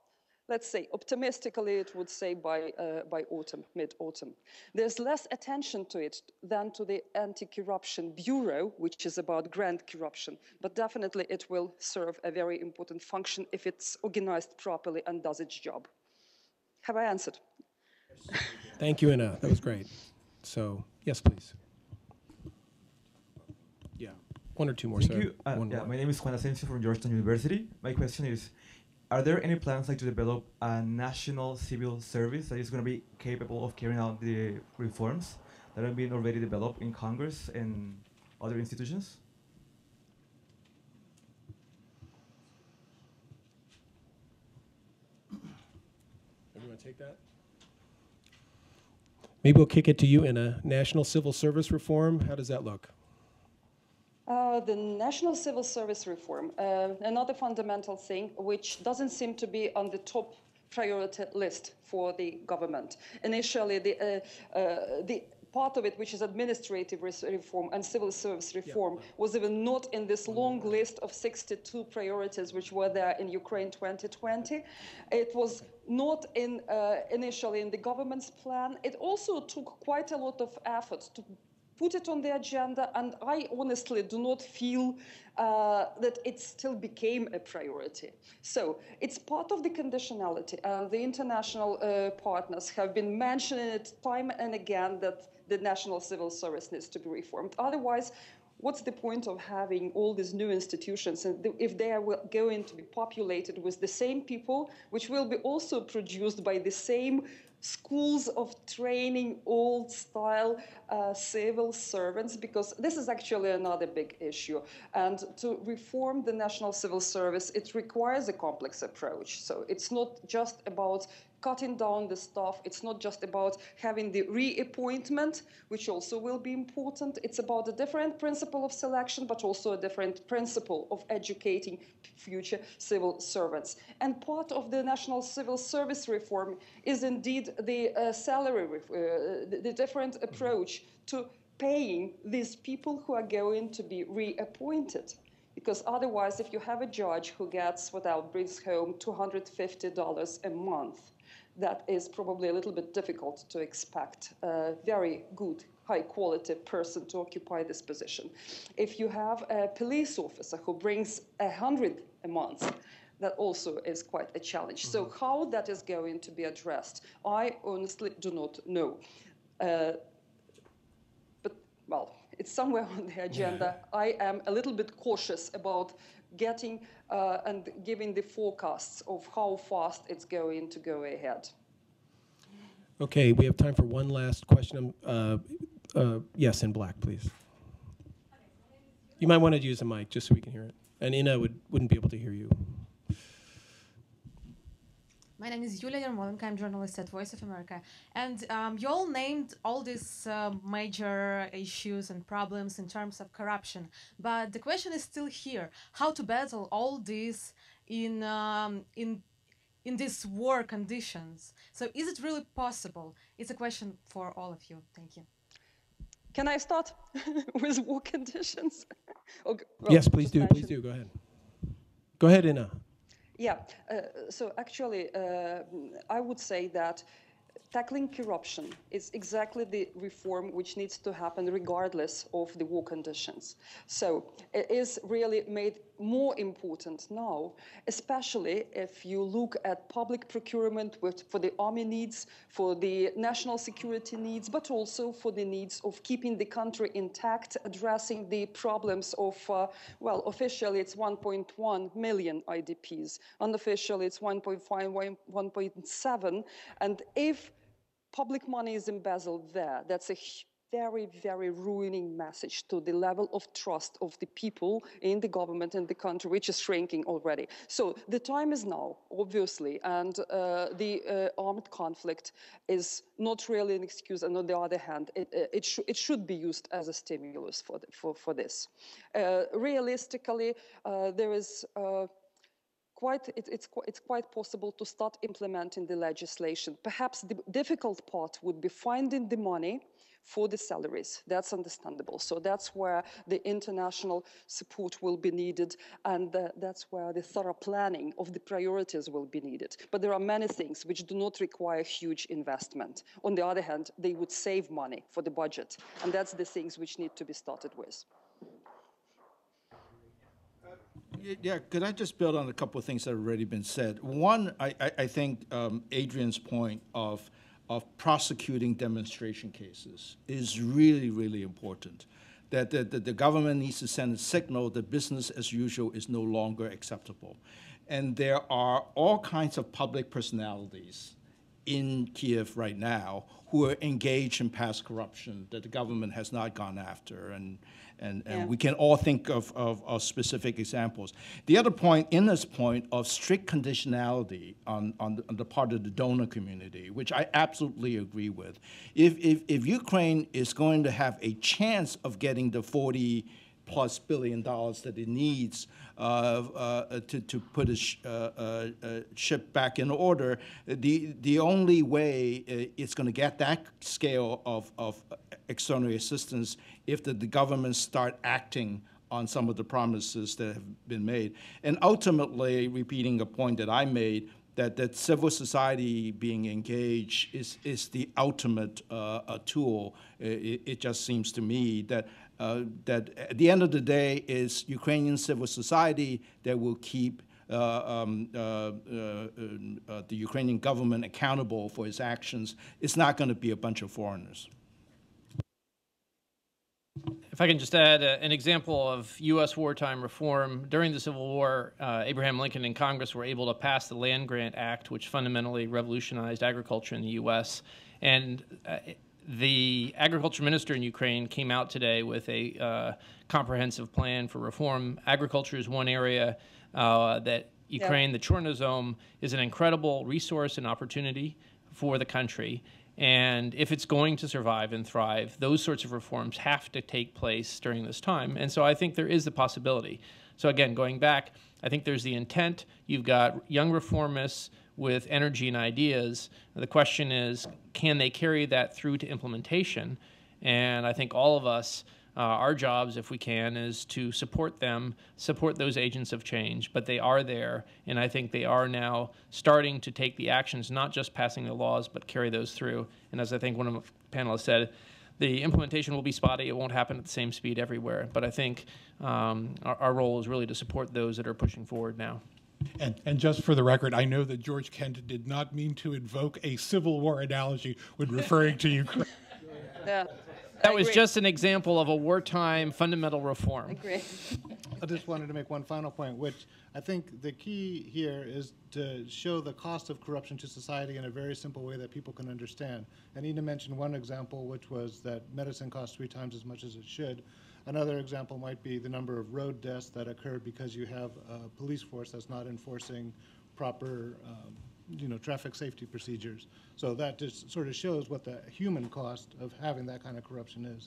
let's say, optimistically, it would say by, uh, by autumn, mid-autumn. There's less attention to it than to the Anti-Corruption Bureau, which is about grand corruption, but definitely it will serve a very important function if it's organized properly and does its job. Have I answered? Thank you, Inna. That was great. So, yes, please. Yeah, one or two more. Thank sir. you. Uh, One yeah, more. my name is Juan Asensio from Georgetown University. My question is, are there any plans like to develop a national civil service that is going to be capable of carrying out the reforms that have been already developed in Congress and other institutions? Everyone take that? Maybe we'll kick it to you in a national civil service reform. How does that look? Uh, the National Civil Service Reform, uh, another fundamental thing which doesn't seem to be on the top priority list for the government. Initially, the, uh, uh, the part of it, which is administrative reform and civil service reform, yeah. was even not in this long list of sixty-two priorities which were there in Ukraine twenty twenty. It was not in, uh, initially in the government's plan. It also took quite a lot of effort to put it on the agenda, and I honestly do not feel uh, that it still became a priority. So it's part of the conditionality, and the international uh, partners have been mentioning it time and again that the National Civil Service needs to be reformed. Otherwise, what's the point of having all these new institutions and if they are going to be populated with the same people, which will be also produced by the same schools of training, old style uh, civil servants, because this is actually another big issue. And to reform the National Civil Service, it requires a complex approach. So it's not just about cutting down the staff. It's not just about having the reappointment, which also will be important. It's about a different principle of selection, but also a different principle of educating future civil servants. And part of the National Civil Service reform is indeed the uh, salary, uh, the, the different approach to paying these people who are going to be reappointed. Because otherwise, if you have a judge who gets, without brings home two hundred fifty dollars a month, that is probably a little bit difficult to expect a very good, high-quality person to occupy this position. If you have a police officer who brings a hundred a month, that also is quite a challenge. Mm-hmm. So how that is going to be addressed, I honestly do not know. Uh, but, well, it's somewhere on the agenda. Yeah. I am a little bit cautious about getting uh, and giving the forecasts of how fast it's going to go ahead. Okay, we have time for one last question. Uh, uh, yes, in black, please. You might want to use a mic just so we can hear it. And Inna would, wouldn't be able to hear you. My name is Yulia Yermolenko. I'm a journalist at Voice of America. And um, you all named all these uh, major issues and problems in terms of corruption. But the question is still here, how to battle all this in, um, in, in these war conditions. So is it really possible? It's a question for all of you. Thank you. Can I start with war conditions? Okay, well, yes, please do. Please do. Go ahead. Go ahead, Inna. Yeah, uh, so actually, uh, I would say that tackling corruption is exactly the reform which needs to happen regardless of the war conditions. So it is really made more important now, especially if you look at public procurement with, for the army needs, for the national security needs, but also for the needs of keeping the country intact, addressing the problems of, uh, well, officially it's one point one million I D Ps, unofficially it's one point five, one point seven, and if public money is embezzled there, that's a very, very ruining message to the level of trust of the people in the government and the country, which is shrinking already. So the time is now, obviously, and uh, the uh, armed conflict is not really an excuse, and on the other hand, it, it, sh it should be used as a stimulus for, the, for, for this. Uh, realistically, uh, there is uh, Quite, it, it's, it's quite possible to start implementing the legislation. Perhaps the difficult part would be finding the money for the salaries. That's understandable. So that's where the international support will be needed, and uh, that's where the thorough planning of the priorities will be needed. But there are many things which do not require huge investment. On the other hand, they would save money for the budget, and that's the things which need to be started with. Yeah, could I just build on a couple of things that have already been said? One, I, I, I think um, Adrian's point of, of prosecuting demonstration cases is really, really important. That the, the, the government needs to send a signal that business as usual is no longer acceptable. And there are all kinds of public personalities in Kiev right now who are engaged in past corruption that the government has not gone after. And, and, and Yeah. we can all think of, of, of specific examples. The other point in this point of strict conditionality on, on, the, on the part of the donor community, which I absolutely agree with. If, if, if Ukraine is going to have a chance of getting the forty plus billion dollars that it needs uh, uh, to, to put a sh uh, uh, uh, ship back in order, the, the only way uh, it's going to get that scale of, of external assistance if the, the governments start acting on some of the promises that have been made. And ultimately, repeating a point that I made, that, that civil society being engaged is, is the ultimate uh, a tool. It, it just seems to me that Uh, that at the end of the day is Ukrainian civil society that will keep uh, um, uh, uh, uh, the Ukrainian government accountable for its actions. It's not going to be a bunch of foreigners. If I can just add a, an example of U S wartime reform. During the Civil War, uh, Abraham Lincoln and Congress were able to pass the Land Grant Act, which fundamentally revolutionized agriculture in the U S And uh, the agriculture minister in Ukraine came out today with a uh, comprehensive plan for reform. Agriculture is one area uh, that Ukraine, yeah. the Chornozem, is an incredible resource and opportunity for the country. And if it's going to survive and thrive, those sorts of reforms have to take place during this time. And so I think there is the possibility. So again, going back, I think there's the intent. You've got young reformists with energy and ideas. The question is, can they carry that through to implementation? And I think all of us, uh, our jobs, if we can, is to support them, support those agents of change, but they are there, and I think they are now starting to take the actions, not just passing the laws, but carry those through. And as I think one of the panelists said, the implementation will be spotty. It won't happen at the same speed everywhere, but I think um, our, our role is really to support those that are pushing forward now. And, and just for the record, I know that George Kent did not mean to invoke a Civil War analogy when referring to Ukraine. Yeah, that was just an example of a wartime fundamental reform. I agree. I just wanted to make one final point, which I think the key here is to show the cost of corruption to society in a very simple way that people can understand. And Ina mentioned one example, which was that medicine costs three times as much as it should. Another example might be the number of road deaths that occur because you have a police force that's not enforcing proper um, you know, traffic safety procedures. So that just sort of shows what the human cost of having that kind of corruption is.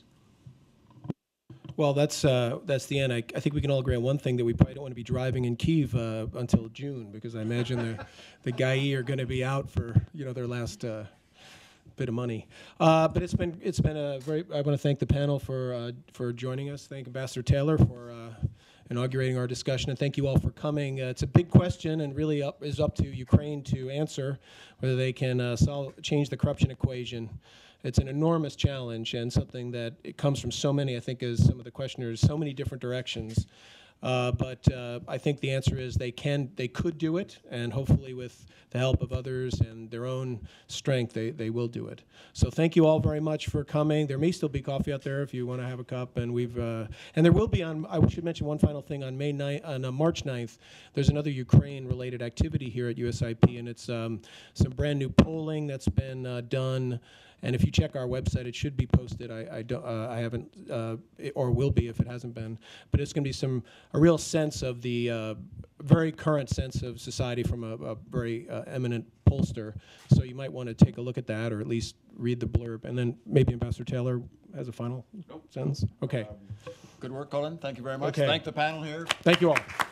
Well, that's uh, that's the end. I, I think we can all agree on one thing, that we probably don't want to be driving in Kyiv uh, until June, because I imagine the the G A I are going to be out for you know their last uh, bit of money. Uh, but it's been it's been a very. I want to thank the panel for uh, for joining us. Thank Ambassador Taylor for uh, inaugurating our discussion, and thank you all for coming. Uh, it's a big question, and really up, is up to Ukraine to answer whether they can uh, solve change the corruption equation. It's an enormous challenge, and something that it comes from so many, I think, as some of the questioners, so many different directions. Uh, but uh, I think the answer is they can, they could do it, and hopefully with the help of others and their own strength, they, they will do it. So thank you all very much for coming. There may still be coffee out there if you want to have a cup, and we've, uh, and there will be on, I should mention one final thing, on May ninth, on uh, March ninth, there's another Ukraine-related activity here at U S I P, and it's um, some brand new polling that's been uh, done. And if you check our website, it should be posted. I, I, don't, uh, I haven't, uh, it, or will be if it hasn't been. But it's going to be some a real sense of the uh, very current sense of society from a, a very uh, eminent pollster. So you might want to take a look at that, or at least read the blurb. And then maybe Ambassador Taylor has a final nope. sentence. Okay. Um, good work, Colin. Thank you very much. Okay. Thank the panel here. Thank you all.